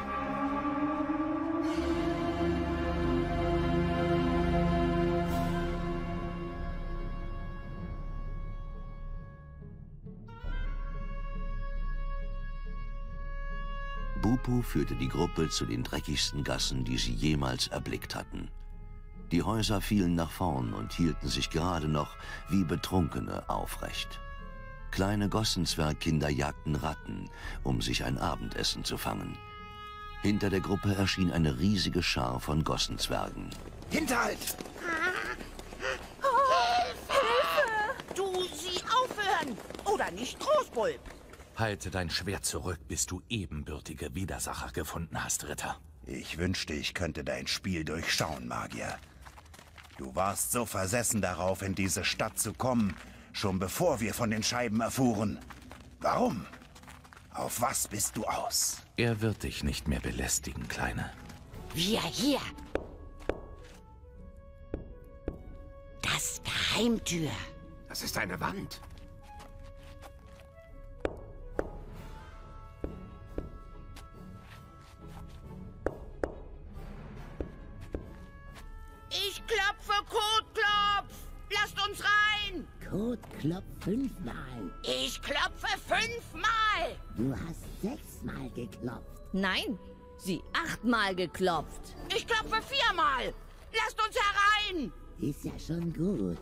Bupu führte die Gruppe zu den dreckigsten Gassen, die sie jemals erblickt hatten. Die Häuser fielen nach vorn und hielten sich gerade noch wie Betrunkene aufrecht. Kleine Gossenzwergkinder jagten Ratten, um sich ein Abendessen zu fangen. Hinter der Gruppe erschien eine riesige Schar von Gossenzwergen. Hinterhalt! Hilfe! Du, sie aufhören! Oder nicht, Großbulb? Halte dein Schwert zurück, bis du ebenbürtige Widersacher gefunden hast, Ritter. Ich wünschte, ich könnte dein Spiel durchschauen, Magier. Du warst so versessen darauf, in diese Stadt zu kommen, schon bevor wir von den Scheiben erfuhren. Warum? Auf was bist du aus? Er wird dich nicht mehr belästigen, Kleine. Wir hier. Das Geheimtür. Das ist eine Wand. Ich klopfe, Kotklopf! Lasst uns rein! Kotklopf 5-mal. Ich klopfe 5-mal! Du hast 6-mal geklopft. Nein, sie 8-mal geklopft. Ich klopfe 4-mal! Lasst uns herein! Ist ja schon gut.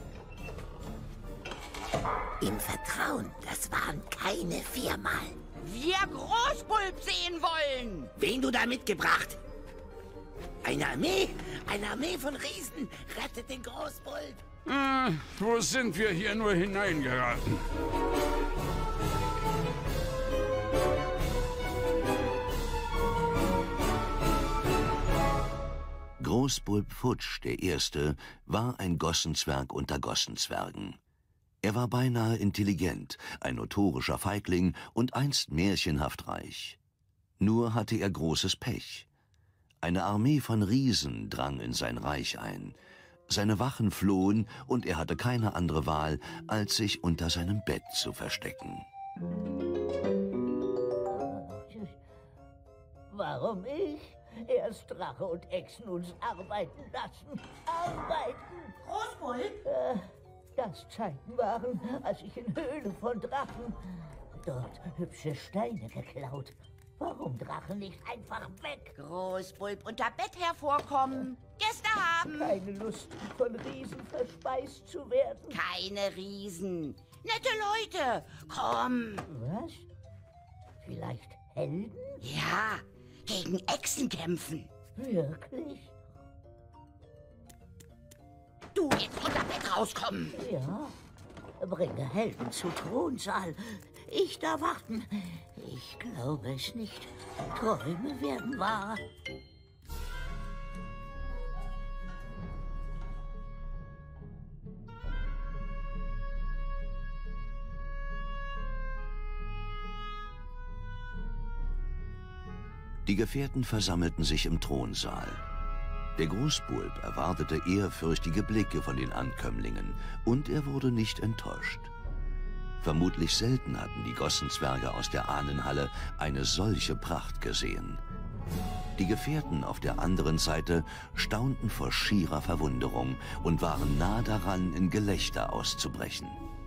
Im Vertrauen, das waren keine 4-mal. Wir Großbulb sehen wollen! Wen du da mitgebracht? Eine Armee? Eine Armee von Riesen rettet den Großbulb. Wo sind wir hier nur hineingeraten? Großbulb Futsch, der Erste, war ein Gossenzwerg unter Gossenzwergen. Er war beinahe intelligent, ein notorischer Feigling und einst märchenhaft reich. Nur hatte er großes Pech. Eine Armee von Riesen drang in sein Reich ein. Seine Wachen flohen und er hatte keine andere Wahl, als sich unter seinem Bett zu verstecken. Warum ich? Erst Drache und Echsen uns arbeiten lassen. Arbeiten! Großpulp? Das Zeiten waren, als ich in Höhle von Drachen dort hübsche Steine geklaut. Warum Drachen nicht einfach weg? Großpulp unter Bett hervorkommen. Gäste haben. Keine Lust, von Riesen verspeist zu werden. Keine Riesen. Nette Leute. Komm. Was? Vielleicht Helden? Ja, gegen Echsen kämpfen. Wirklich? Du jetzt unter Bett rauskommen. Ja. Bringe Helden zu Thronsaal. Ich da warten. Ich glaube es nicht. Träume werden wahr. Die Gefährten versammelten sich im Thronsaal. Der Großbulb erwartete ehrfürchtige Blicke von den Ankömmlingen und er wurde nicht enttäuscht. Vermutlich selten hatten die Gossenzwerge aus der Ahnenhalle eine solche Pracht gesehen. Die Gefährten auf der anderen Seite staunten vor schierer Verwunderung und waren nah daran, in Gelächter auszubrechen.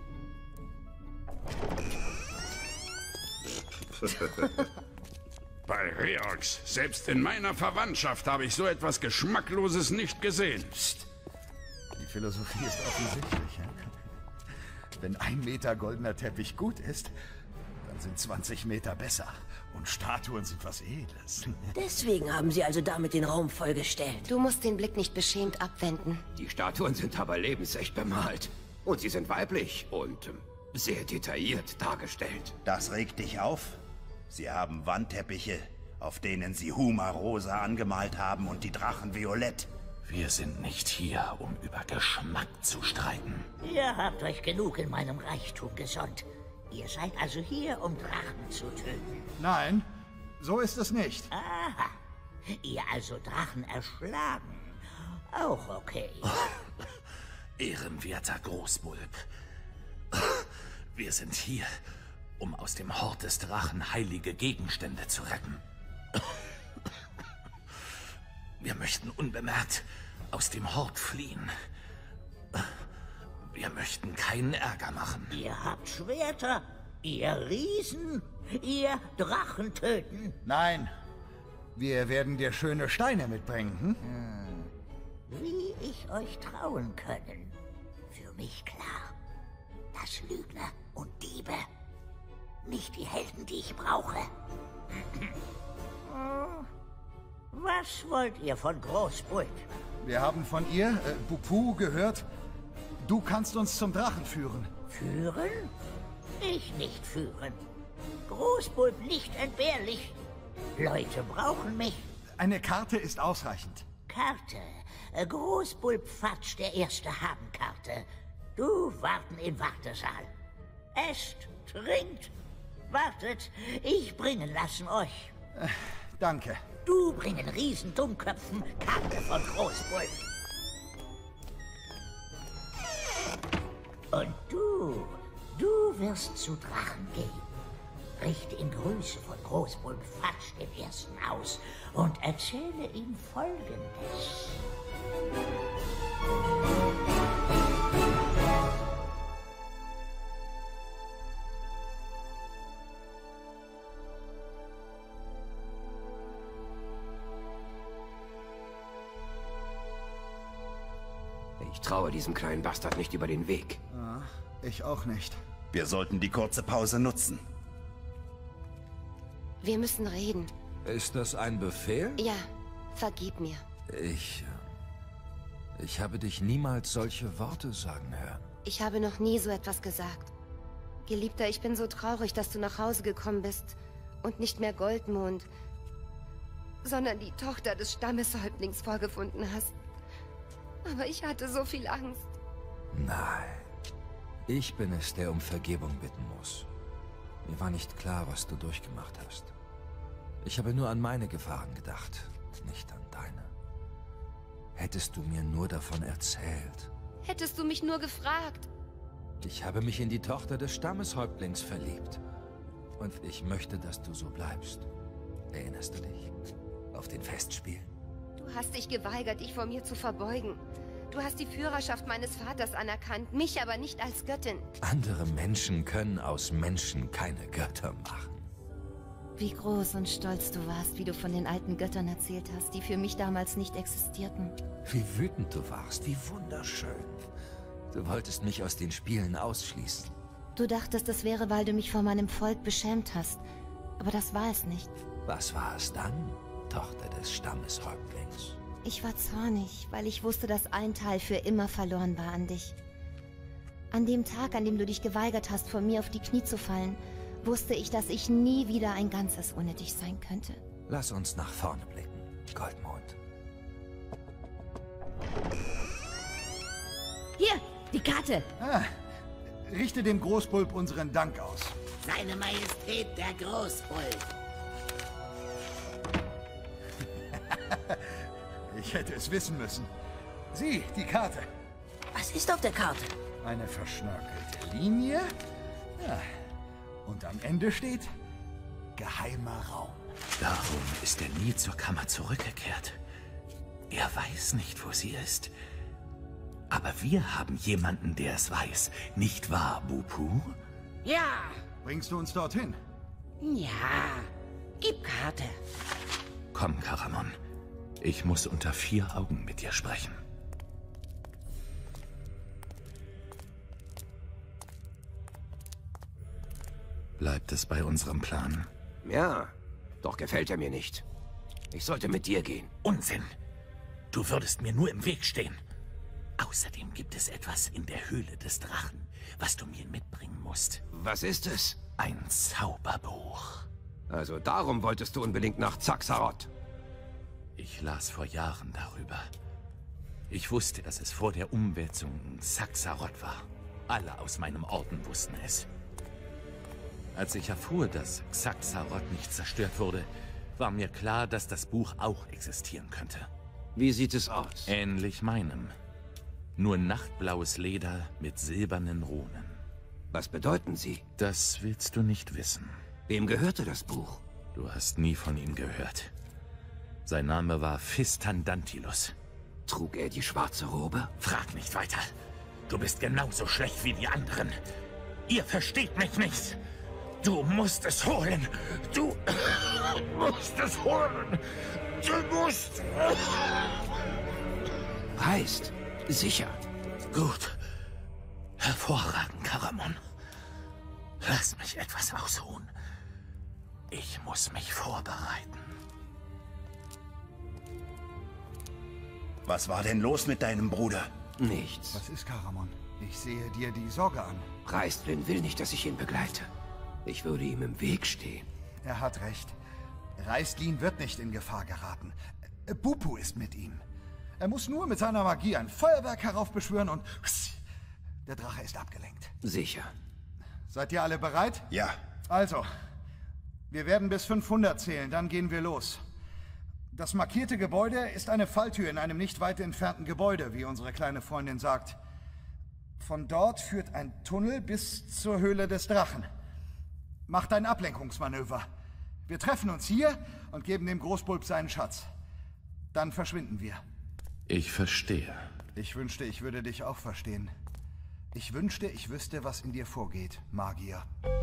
Bei Reox, selbst in meiner Verwandtschaft habe ich so etwas Geschmackloses nicht gesehen. Psst. Die Philosophie ist offensichtlich. Wenn 1 Meter goldener Teppich gut ist, dann sind 20 Meter besser. Und Statuen sind was Edles. Deswegen haben sie also damit den Raum vollgestellt. Du musst den Blick nicht beschämt abwenden. Die Statuen sind aber lebensecht bemalt. Und sie sind weiblich und sehr detailliert dargestellt. Das regt dich auf? Sie haben Wandteppiche, auf denen sie Huma rosa angemalt haben und die Drachen violett. Wir sind nicht hier, um über Geschmack zu streiten. Ihr habt euch genug in meinem Reichtum gesonnt. Ihr seid also hier, um Drachen zu töten. Nein, so ist es nicht. Aha. Ihr also Drachen erschlagen. Auch okay. Ehrenwerter Großbulb. Wir sind hier, um aus dem Hort des Drachen heilige Gegenstände zu retten. Wir möchten unbemerkt aus dem Hort fliehen. Wir möchten keinen Ärger machen. Ihr habt Schwerter, ihr Riesen, ihr Drachen töten. Nein, wir werden dir schöne Steine mitbringen. Wie ich euch trauen können. Für mich klar. Das Lügner und Diebe. Nicht die Helden, die ich brauche. Was wollt ihr von Großbulb? Wir haben von ihr, Bupu, gehört, du kannst uns zum Drachen führen. Führen? Ich nicht führen. Großbulb nicht entbehrlich. Leute brauchen mich. Eine Karte ist ausreichend. Karte. Großbulb Fatsch, der Erste haben Karte. Du warten im Wartesaal. Esst, trinkt, wartet. Ich bringen lassen euch. Danke. Du bringen Riesendummköpfen Karte von Großbulb. Und du wirst zu Drachen gehen. Richte ihm Grüße von Großbulb Fatsch dem Ersten aus und erzähle ihm Folgendes. Ich traue diesem kleinen Bastard nicht über den Weg. Ja, ich auch nicht. Wir sollten die kurze Pause nutzen. Wir müssen reden. Ist das ein Befehl? Ja, vergib mir. Ich habe dich niemals solche Worte sagen hören. Ich habe noch nie so etwas gesagt. Geliebter, ich bin so traurig, dass du nach Hause gekommen bist. Und nicht mehr Goldmond, sondern die Tochter des Stammeshäuptlings vorgefunden hast. Aber ich hatte so viel Angst. Nein. Ich bin es, der um Vergebung bitten muss. Mir war nicht klar, was du durchgemacht hast. Ich habe nur an meine Gefahren gedacht, nicht an deine. Hättest du mir nur davon erzählt. Hättest du mich nur gefragt. Ich habe mich in die Tochter des Stammeshäuptlings verliebt. Und ich möchte, dass du so bleibst. Erinnerst du dich? Auf den Festspielen? Du hast dich geweigert, dich vor mir zu verbeugen. Du hast die Führerschaft meines Vaters anerkannt, mich aber nicht als Göttin. Andere Menschen können aus Menschen keine Götter machen. Wie groß und stolz du warst, wie du von den alten Göttern erzählt hast, die für mich damals nicht existierten. Wie wütend du warst, wie wunderschön. Du wolltest mich aus den Spielen ausschließen. Du dachtest, das wäre, weil du mich vor meinem Volk beschämt hast. Aber das war es nicht. Was war es dann, Tochter des Stammeshäuptlings? Ich war zornig, weil ich wusste, dass ein Teil für immer verloren war an dich. An dem Tag, an dem du dich geweigert hast, vor mir auf die Knie zu fallen, wusste ich, dass ich nie wieder ein Ganzes ohne dich sein könnte. Lass uns nach vorne blicken, Goldmond. Hier, die Karte. Richte dem Großbulb unseren Dank aus. Seine Majestät, der Großbulb. Ich hätte es wissen müssen. Sieh, die Karte. Was ist auf der Karte? Eine verschnörkelte Linie. Ja. Und am Ende steht geheimer Raum. Darum ist er nie zur Kammer zurückgekehrt. Er weiß nicht, wo sie ist. Aber wir haben jemanden, der es weiß. Nicht wahr, Bupu? Ja. Bringst du uns dorthin? Ja. Gib Karte. Komm, Karamon. Ich muss unter 4 Augen mit dir sprechen. Bleibt es bei unserem Plan? Ja, doch gefällt er mir nicht. Ich sollte mit dir gehen. Unsinn! Du würdest mir nur im Weg stehen. Außerdem gibt es etwas in der Höhle des Drachen, was du mir mitbringen musst. Was ist es? Ein Zauberbuch. Also darum wolltest du unbedingt nach Zaxaroth. Ich las vor Jahren darüber. Ich wusste, dass es vor der Umwälzung in Zaxaroth war. Alle aus meinem Orden wussten es. Als ich erfuhr, dass Zaxaroth nicht zerstört wurde, war mir klar, dass das Buch auch existieren könnte. Wie sieht es aus? Ähnlich meinem. Nur nachtblaues Leder mit silbernen Runen. Was bedeuten sie? Das willst du nicht wissen. Wem gehörte das Buch? Du hast nie von ihm gehört. Sein Name war Fistandantilus. Trug er die schwarze Robe? Frag nicht weiter. Du bist genauso schlecht wie die anderen. Ihr versteht mich nicht. Du musst es holen. Du musst es holen. Du musst. Heißt, sicher. Gut. Hervorragend, Karamon. Lass mich etwas ausruhen. Ich muss mich vorbereiten. Was war denn los mit deinem Bruder? Nichts. Was ist, Karamon? Ich sehe dir die Sorge an. Raistlin will nicht, dass ich ihn begleite. Ich würde ihm im Weg stehen. Er hat recht. Raistlin wird nicht in Gefahr geraten. Bupu ist mit ihm. Er muss nur mit seiner Magie ein Feuerwerk heraufbeschwören und der Drache ist abgelenkt. Sicher. Seid ihr alle bereit? Ja. Also, wir werden bis 500 zählen, dann gehen wir los. Das markierte Gebäude ist eine Falltür in einem nicht weit entfernten Gebäude, wie unsere kleine Freundin sagt. Von dort führt ein Tunnel bis zur Höhle des Drachen. Macht ein Ablenkungsmanöver. Wir treffen uns hier und geben dem Großbulb seinen Schatz. Dann verschwinden wir. Ich verstehe. Ich wünschte, ich würde dich auch verstehen. Ich wünschte, ich wüsste, was in dir vorgeht, Magier.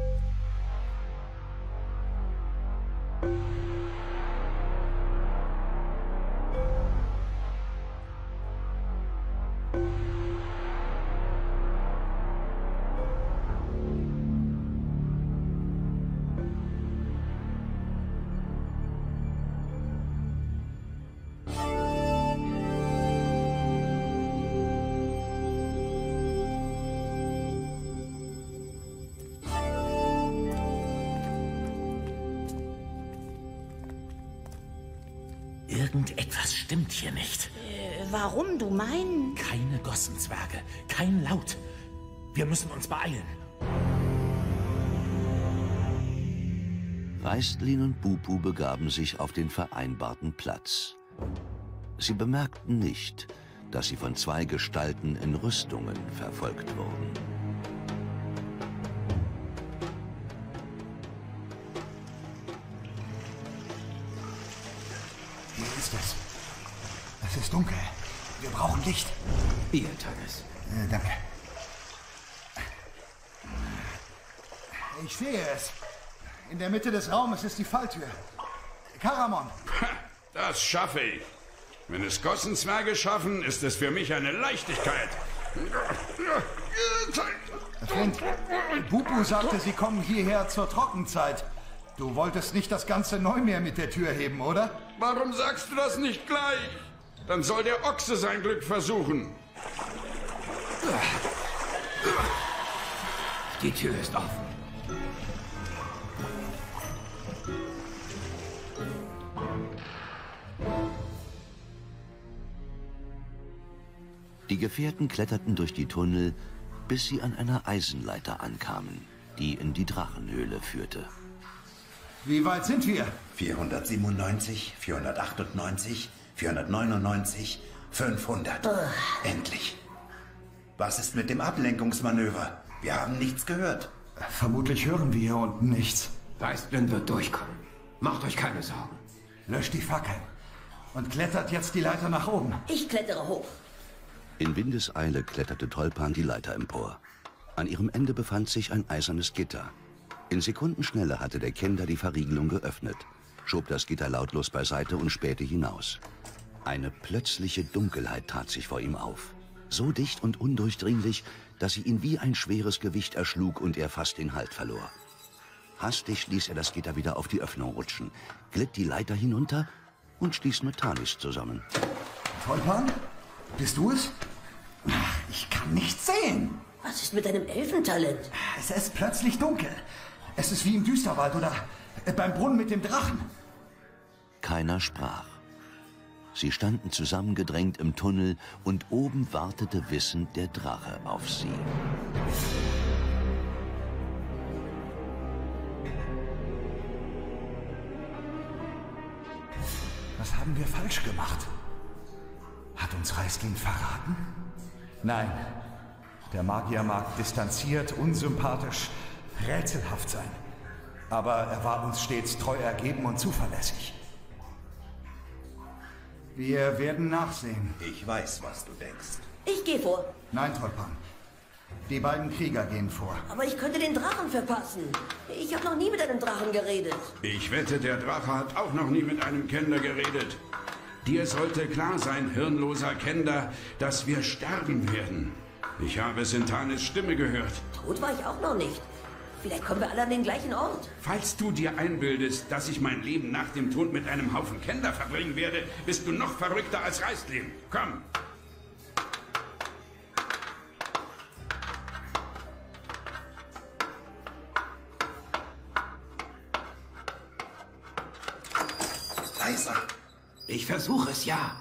Irgendetwas stimmt hier nicht. Warum, du meinst? Keine Gossenzwerge, kein Laut. Wir müssen uns beeilen. Raistlin und Bupu begaben sich auf den vereinbarten Platz. Sie bemerkten nicht, dass sie von 2 Gestalten in Rüstungen verfolgt wurden. ist es? Es ist dunkel. Wir brauchen Licht. Hier, Tanis. Danke. Ich sehe es. In der Mitte des Raumes ist die Falltür. Karamon. Das schaffe ich. Wenn es Gossenzwerge schaffen, ist es für mich eine Leichtigkeit. Flint, Bubu sagte, sie kommen hierher zur Trockenzeit. Du wolltest nicht das ganze Neumeer mit der Tür heben, oder? Warum sagst du das nicht gleich? Dann soll der Ochse sein Glück versuchen. Die Tür ist offen. Die Gefährten kletterten durch die Tunnel, bis sie an einer Eisenleiter ankamen, die in die Drachenhöhle führte. Wie weit sind wir? 497, 498, 499, 500. Endlich. Was ist mit dem Ablenkungsmanöver? Wir haben nichts gehört. Vermutlich hören wir hier unten nichts. Weißblind wird durchkommen. Macht euch keine Sorgen. Löscht die Fackeln und klettert jetzt die Leiter nach oben. Ich klettere hoch. In Windeseile kletterte Tolpan die Leiter empor. An ihrem Ende befand sich ein eisernes Gitter. In Sekundenschnelle hatte der Kender die Verriegelung geöffnet, schob das Gitter lautlos beiseite und spähte hinaus. Eine plötzliche Dunkelheit tat sich vor ihm auf. So dicht und undurchdringlich, dass sie ihn wie ein schweres Gewicht erschlug und er fast den Halt verlor. Hastig ließ er das Gitter wieder auf die Öffnung rutschen, glitt die Leiter hinunter und stieß mit Tanis zusammen. Tolpan? Bist du es? Ich kann nichts sehen. Was ist mit deinem Elfentalent? Es ist plötzlich dunkel. Es ist wie im Düsterwald oder beim Brunnen mit dem Drachen. Keiner sprach. Sie standen zusammengedrängt im Tunnel und oben wartete wissend der Drache auf sie. Was haben wir falsch gemacht? Hat uns Raistlin verraten? Nein. Der Magier mag distanziert, unsympathisch, rätselhaft sein. Aber er war uns stets treu ergeben und zuverlässig. Wir werden nachsehen. Ich weiß, was du denkst. Ich gehe vor. Nein, Tolpan. Die beiden Krieger gehen vor. Aber ich könnte den Drachen verpassen. Ich habe noch nie mit einem Drachen geredet. Ich wette, der Drache hat auch noch nie mit einem Kender geredet. Dir sollte klar sein, hirnloser Kender, dass wir sterben werden. Ich habe Sintanes Stimme gehört. Tot war ich auch noch nicht. Vielleicht kommen wir alle an den gleichen Ort. Falls du dir einbildest, dass ich mein Leben nach dem Tod mit einem Haufen Kender verbringen werde, bist du noch verrückter als Raistlin. Komm! Leiser. Ich versuche es, ja.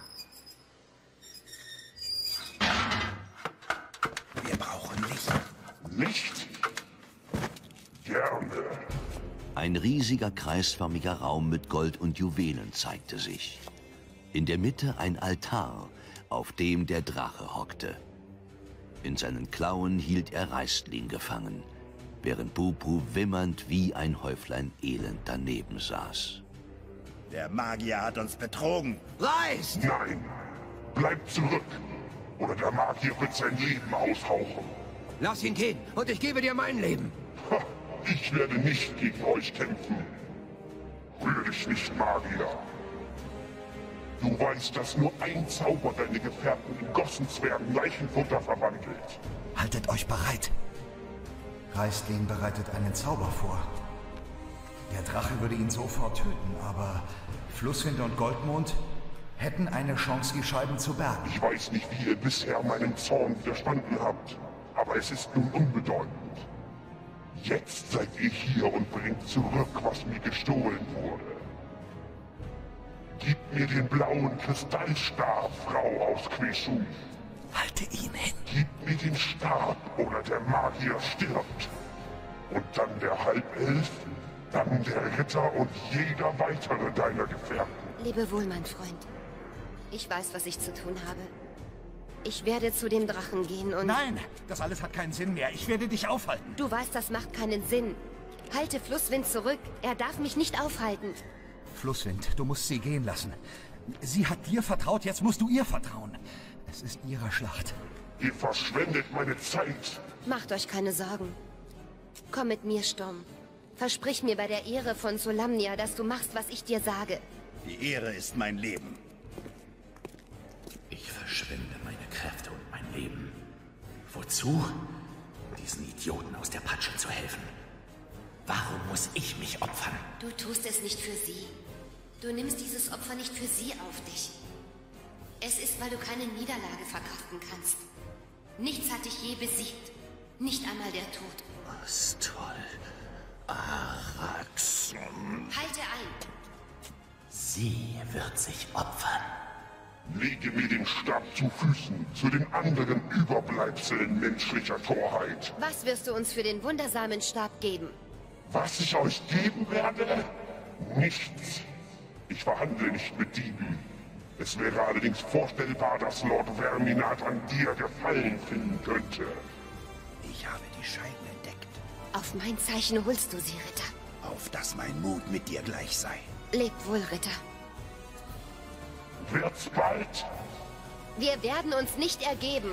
Wir brauchen Licht. Licht? Gerne. Ein riesiger kreisförmiger Raum mit Gold und Juwelen zeigte sich. In der Mitte ein Altar, auf dem der Drache hockte. In seinen Klauen hielt er Raistlin gefangen, während Bubu wimmernd wie ein Häuflein Elend daneben saß. Der Magier hat uns betrogen. Reist! Nein, bleib zurück, oder der Magier wird sein Leben aushauchen. Lass ihn gehen und ich gebe dir mein Leben. Ha, ich werde nicht gegen euch kämpfen. Rühr dich nicht, Magier. Du weißt, dass nur ein Zauber deine Gefährten in Gossenzwergen Leichenfutter verwandelt. Haltet euch bereit. Raistlin bereitet einen Zauber vor. Der Drache würde ihn sofort töten, aber Flusswind und Goldmond hätten eine Chance, die Scheiben zu bergen. Ich weiß nicht, wie ihr bisher meinem Zorn widerstanden habt, aber es ist nun unbedeutend. Jetzt seid ihr hier und bringt zurück, was mir gestohlen wurde. Gib mir den blauen Kristallstab, Frau aus Quesu. Halte ihn hin. Gib mir den Stab, oder der Magier stirbt. Und dann der Halbelf, dann der Ritter und jeder weitere deiner Gefährten. Lebe wohl, mein Freund. Ich weiß, was ich zu tun habe. Ich werde zu dem Drachen gehen und... Nein, das alles hat keinen Sinn mehr. Ich werde dich aufhalten. Du weißt, das macht keinen Sinn. Halte Flusswind zurück. Er darf mich nicht aufhalten. Flusswind, du musst sie gehen lassen. Sie hat dir vertraut, jetzt musst du ihr vertrauen. Es ist ihre Schlacht. Ihr verschwendet meine Zeit. Macht euch keine Sorgen. Komm mit mir, Sturm. Versprich mir bei der Ehre von Solamnia, dass du machst, was ich dir sage. Die Ehre ist mein Leben. Ich verschwende meine Kräfte und mein Leben. Wozu? Diesen Idioten aus der Patsche zu helfen. Warum muss ich mich opfern? Du tust es nicht für sie. Du nimmst dieses Opfer nicht für sie auf dich. Es ist, weil du keine Niederlage verkraften kannst. Nichts hat dich je besiegt. Nicht einmal der Tod. Was toll. Araxen. Halte ein. Sie wird sich opfern. Lege mir den Stab zu Füßen, zu den anderen Überbleibseln menschlicher Torheit. Was wirst du uns für den wundersamen Stab geben? Was ich euch geben werde? Nichts. Ich verhandle nicht mit Dieben. Es wäre allerdings vorstellbar, dass Lord Verminat an dir Gefallen finden könnte. Ich habe die Scheiben entdeckt. Auf mein Zeichen holst du sie, Ritter. Auf dass mein Mut mit dir gleich sei. Lebt wohl, Ritter. Wird's bald? Wir werden uns nicht ergeben.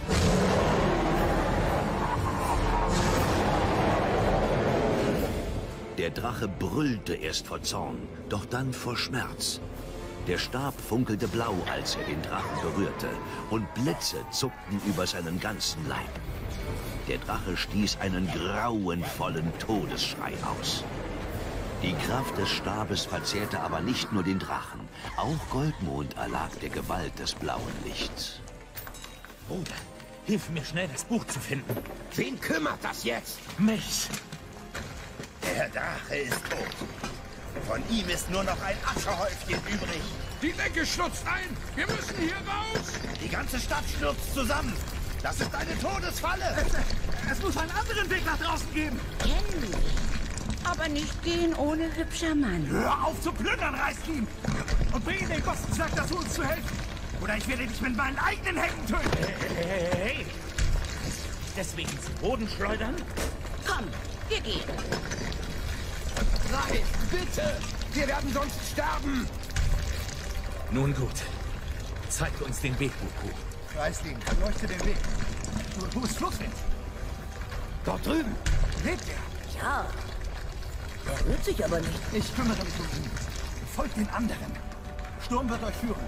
Der Drache brüllte erst vor Zorn, doch dann vor Schmerz. Der Stab funkelte blau, als er den Drachen berührte, und Blitze zuckten über seinen ganzen Leib. Der Drache stieß einen grauenvollen Todesschrei aus. Die Kraft des Stabes verzehrte aber nicht nur den Drachen. Auch Goldmond erlag der Gewalt des blauen Lichts. Bruder, hilf mir schnell, das Buch zu finden. Wen kümmert das jetzt? Mich. Der Drache ist tot. Von ihm ist nur noch ein Aschehäufchen übrig. Die Decke stürzt ein! Wir müssen hier raus! Die ganze Stadt stürzt zusammen. Das ist eine Todesfalle. Es muss einen anderen Weg nach draußen geben. Kennen wir. Aber nicht gehen ohne hübscher Mann. Hör auf zu plündern, Reißkind! Und bring den Gostenzwerg dazu, uns zu helfen. Oder ich werde dich mit meinen eigenen Händen töten. Hey! Deswegen zu Boden schleudern? Komm, wir gehen. Reis, bitte! Wir werden sonst sterben! Nun gut. Zeig uns den Weg, Buku. Reißling, leuchte den Weg. Wo ist Flusswind? Dort drüben. Lebt er? Ja. Er rührt sich aber nicht. Ich kümmere mich um ihn. Folgt den anderen. Sturm wird euch führen.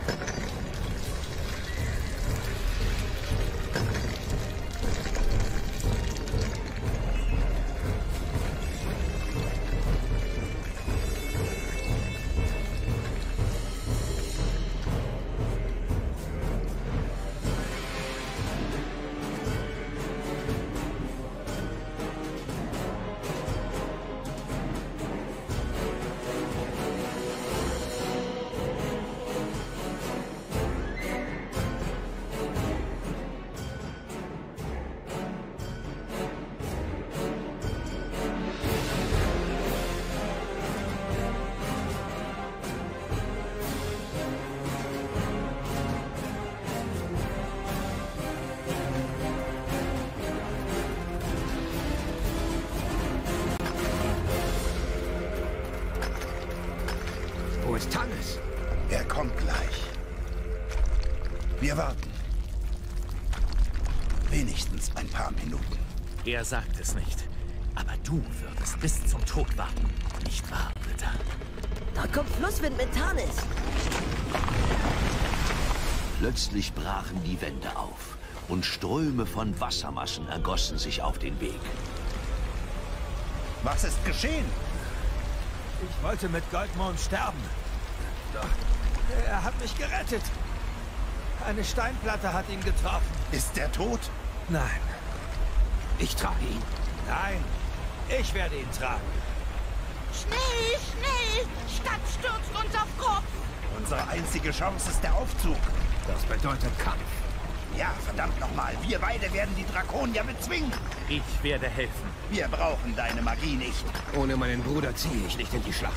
Wo ist Tannis? Er kommt gleich. Wir warten. Wenigstens ein paar Minuten. Er sagt es nicht. Aber du würdest bis zum Tod warten. Nicht wahr, Ritter? Da kommt Flusswind mit Tarnis. Plötzlich brachen die Wände auf und Ströme von Wassermassen ergossen sich auf den Weg. Was ist geschehen? Ich wollte mit Goldmond sterben. Doch er hat mich gerettet. Eine Steinplatte hat ihn getroffen. Ist er tot? Nein. Ich trage ihn. Nein, ich werde ihn tragen. Schnell, schnell! Stadt stürzt uns auf Kopf! Unsere einzige Chance ist der Aufzug. Das bedeutet Kampf. Ja, verdammt nochmal. Wir beide werden die Drakonier bezwingen. Ich werde helfen. Wir brauchen deine Magie nicht. Ohne meinen Bruder ziehe ich nicht in die Schlacht.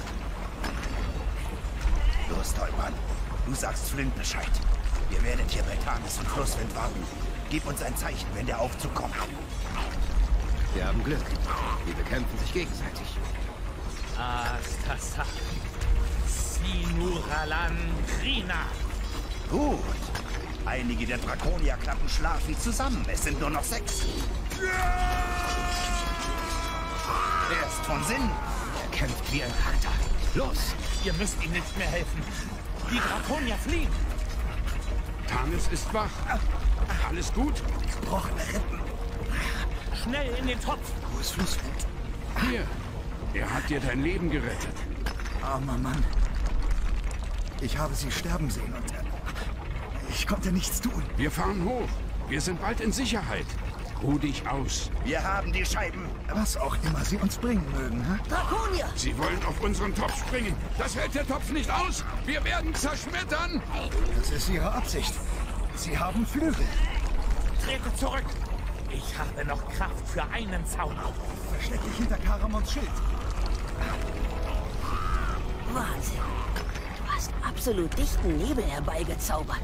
Los, Teufmann. Du sagst Flint Bescheid. Ihr werdet hier bei Tarnis und Flusswind warten. Gib uns ein Zeichen, wenn der Aufzug kommt. Wir haben Glück. Die bekämpfen sich gegenseitig. Astasa. Sinur Ralan Krina. Gut. Einige der Drakonierklappen schlafen zusammen. Es sind nur noch 6. Er ist von Sinn. Er kämpft wie ein Harter. Los, ihr müsst ihm nicht mehr helfen. Die Drakonier fliehen. Tanis ist wach. Alles gut? Gebrochene Rippen. Schnell in den Topf. Wo ist Flusswind? Hier. Er hat dir dein Leben gerettet. Armer Mann. Ich habe sie sterben sehen und ich konnte nichts tun. Wir fahren hoch. Wir sind bald in Sicherheit. Ruh dich aus. Wir haben die Scheiben. Was auch immer sie uns bringen mögen, hä? Drakonier! Sie wollen auf unseren Topf springen. Das hält der Topf nicht aus. Wir werden zerschmettern. Das ist ihre Absicht. Sie haben Flügel. Trete zurück. Ich habe noch Kraft für einen Zauber. Versteck dich hinter Karamons Schild. Wahnsinn. Du hast absolut dichten Nebel herbeigezaubert.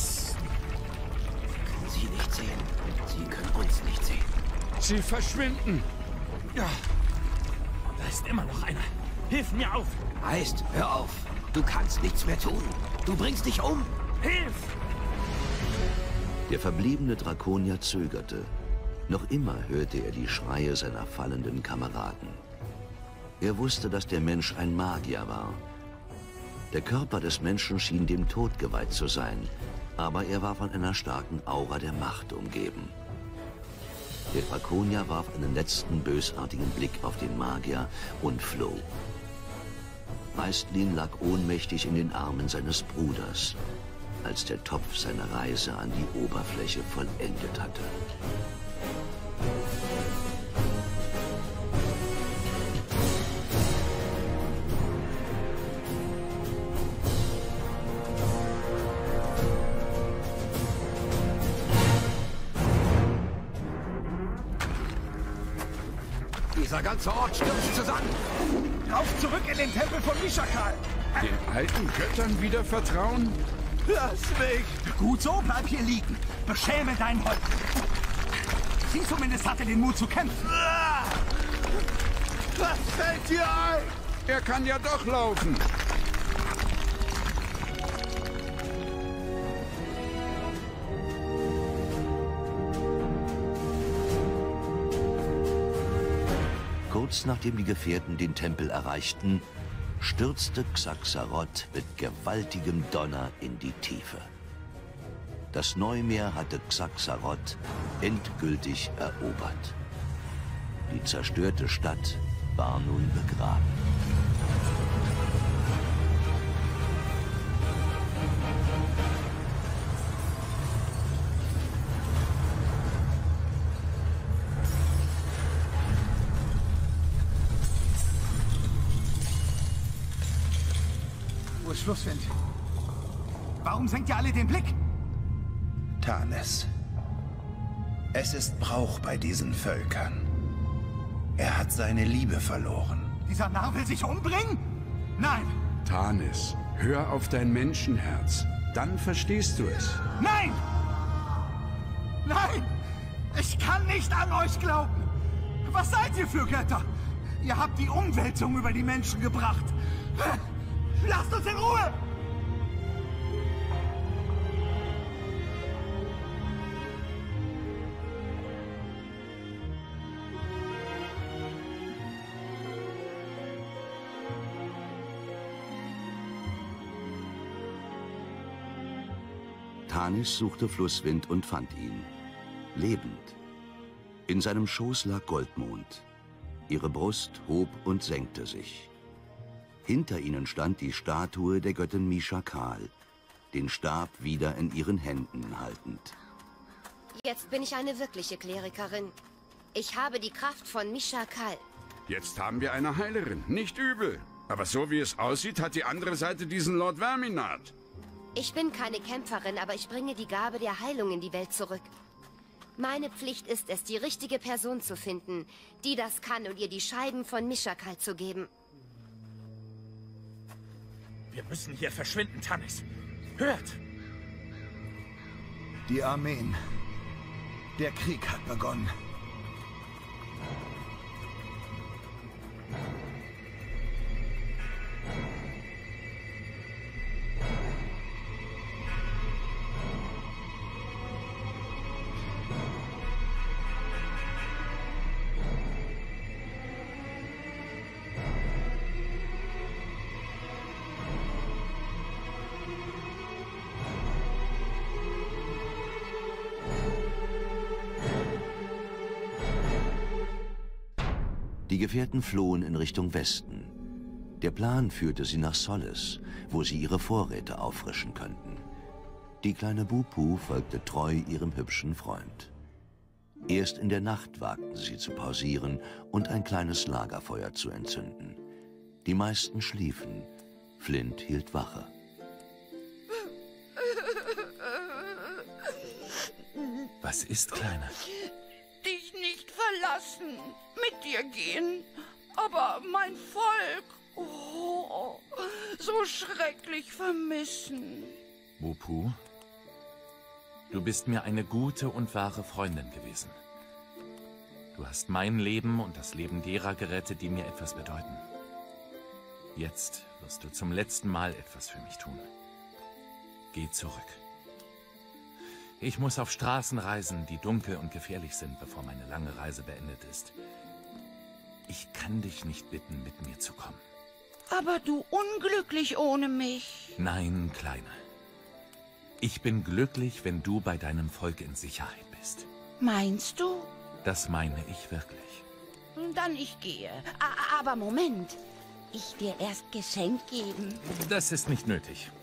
Können Sie nicht sehen. Sie können uns nicht sehen. Sie verschwinden. Ja. Da ist immer noch einer. Hilf mir auf. Heißt, hör auf. Du kannst nichts mehr tun. Du bringst dich um. Hilf! Der verbliebene Drakonier zögerte. Noch immer hörte er die Schreie seiner fallenden Kameraden. Er wusste, dass der Mensch ein Magier war. Der Körper des Menschen schien dem Tod geweiht zu sein, aber er war von einer starken Aura der Macht umgeben. Der Drakonier warf einen letzten bösartigen Blick auf den Magier und floh. Raistlin lag ohnmächtig in den Armen seines Bruders, als der Topf seine Reise an die Oberfläche vollendet hatte. Dieser ganze Ort stürzt zusammen. Lauf zurück in den Tempel von Mishakal. Den alten Göttern wieder vertrauen? Lass mich! Gut so, bleib hier liegen. Beschäme deinen Häuptling. Sie zumindest hatte den Mut zu kämpfen. Was fällt dir ein? Er kann ja doch laufen. Kurz nachdem die Gefährten den Tempel erreichten, stürzte Xaxaroth mit gewaltigem Donner in die Tiefe. Das Neumeer hatte Xaxaroth endgültig erobert. Die zerstörte Stadt war nun begraben. Wo ist Flusswind? Warum senkt ihr alle den Blick? Tanis. Es ist Brauch bei diesen Völkern. Er hat seine Liebe verloren. Dieser Narr will sich umbringen? Nein! Tanis, hör auf dein Menschenherz. Dann verstehst du es. Nein! Nein! Ich kann nicht an euch glauben! Was seid ihr für Götter? Ihr habt die Umwälzung über die Menschen gebracht. Lasst uns in Ruhe! Tanis suchte Flusswind und fand ihn. Lebend. In seinem Schoß lag Goldmond. Ihre Brust hob und senkte sich. Hinter ihnen stand die Statue der Göttin Mishakal, den Stab wieder in ihren Händen haltend. Jetzt bin ich eine wirkliche Klerikerin. Ich habe die Kraft von Mishakal. Jetzt haben wir eine Heilerin. Nicht übel. Aber so wie es aussieht, hat die andere Seite diesen Lord Verminat. Ich bin keine Kämpferin, aber ich bringe die Gabe der Heilung in die Welt zurück. Meine Pflicht ist es, die richtige Person zu finden, die das kann und ihr die Scheiben von Mishakal zu geben. Wir müssen hier verschwinden, Tanis. Hört! Die Armeen. Der Krieg hat begonnen. Die Gefährten flohen in Richtung Westen. Der Plan führte sie nach Solis, wo sie ihre Vorräte auffrischen könnten. Die kleine Bupu folgte treu ihrem hübschen Freund. Erst in der Nacht wagten sie zu pausieren und ein kleines Lagerfeuer zu entzünden. Die meisten schliefen. Flint hielt Wache. Was ist, Kleine? Dich nicht verlassen, mit dir gehen, aber mein Volk, oh, so schrecklich vermissen. Bupu, du bist mir eine gute und wahre Freundin gewesen. Du hast mein Leben und das Leben derer gerettet, die mir etwas bedeuten. Jetzt wirst du zum letzten Mal etwas für mich tun. Geh zurück. Ich muss auf Straßen reisen, die dunkel und gefährlich sind, bevor meine lange Reise beendet ist. Ich kann dich nicht bitten, mit mir zu kommen. Aber du unglücklich ohne mich. Nein, Kleine. Ich bin glücklich, wenn du bei deinem Volk in Sicherheit bist. Meinst du? Das meine ich wirklich. Dann ich gehe. Aber Moment. Ich dir erst Geschenk geben. Das ist nicht nötig.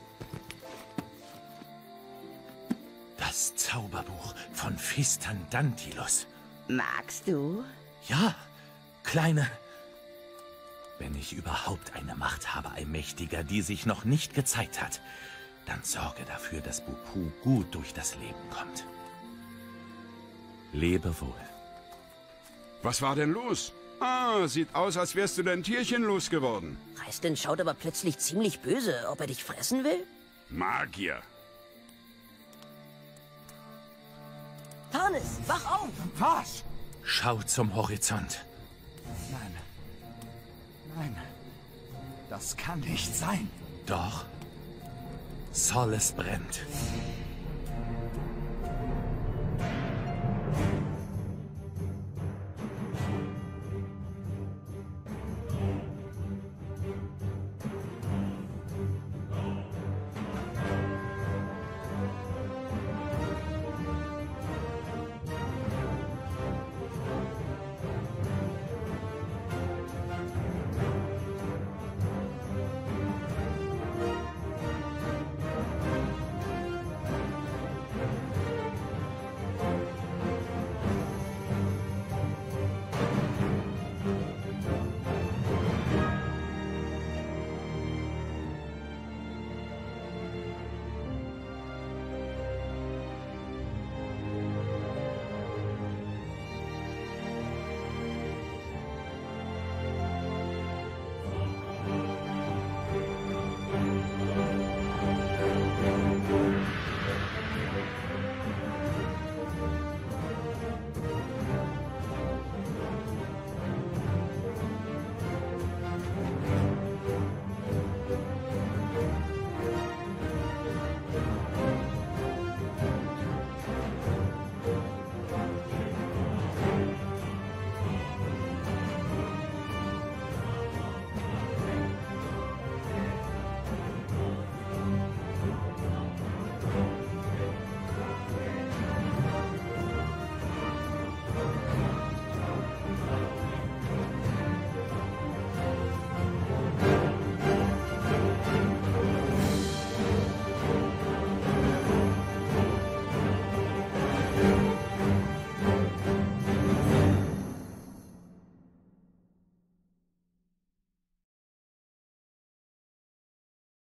Das Zauberbuch von Fistandantilus. Magst du? Ja, Kleine. Wenn ich überhaupt eine Macht habe, Allmächtiger, die sich noch nicht gezeigt hat, dann sorge dafür, dass Bupu gut durch das Leben kommt. Lebe wohl. Was war denn los? Ah, sieht aus, als wärst du dein Tierchen losgeworden. Raistlin schaut aber plötzlich ziemlich böse. Ob er dich fressen will? Magier. Tarnis, wach auf! Was? Schau zum Horizont. Nein. Nein. Das kann nicht sein. Doch. Solis brennt.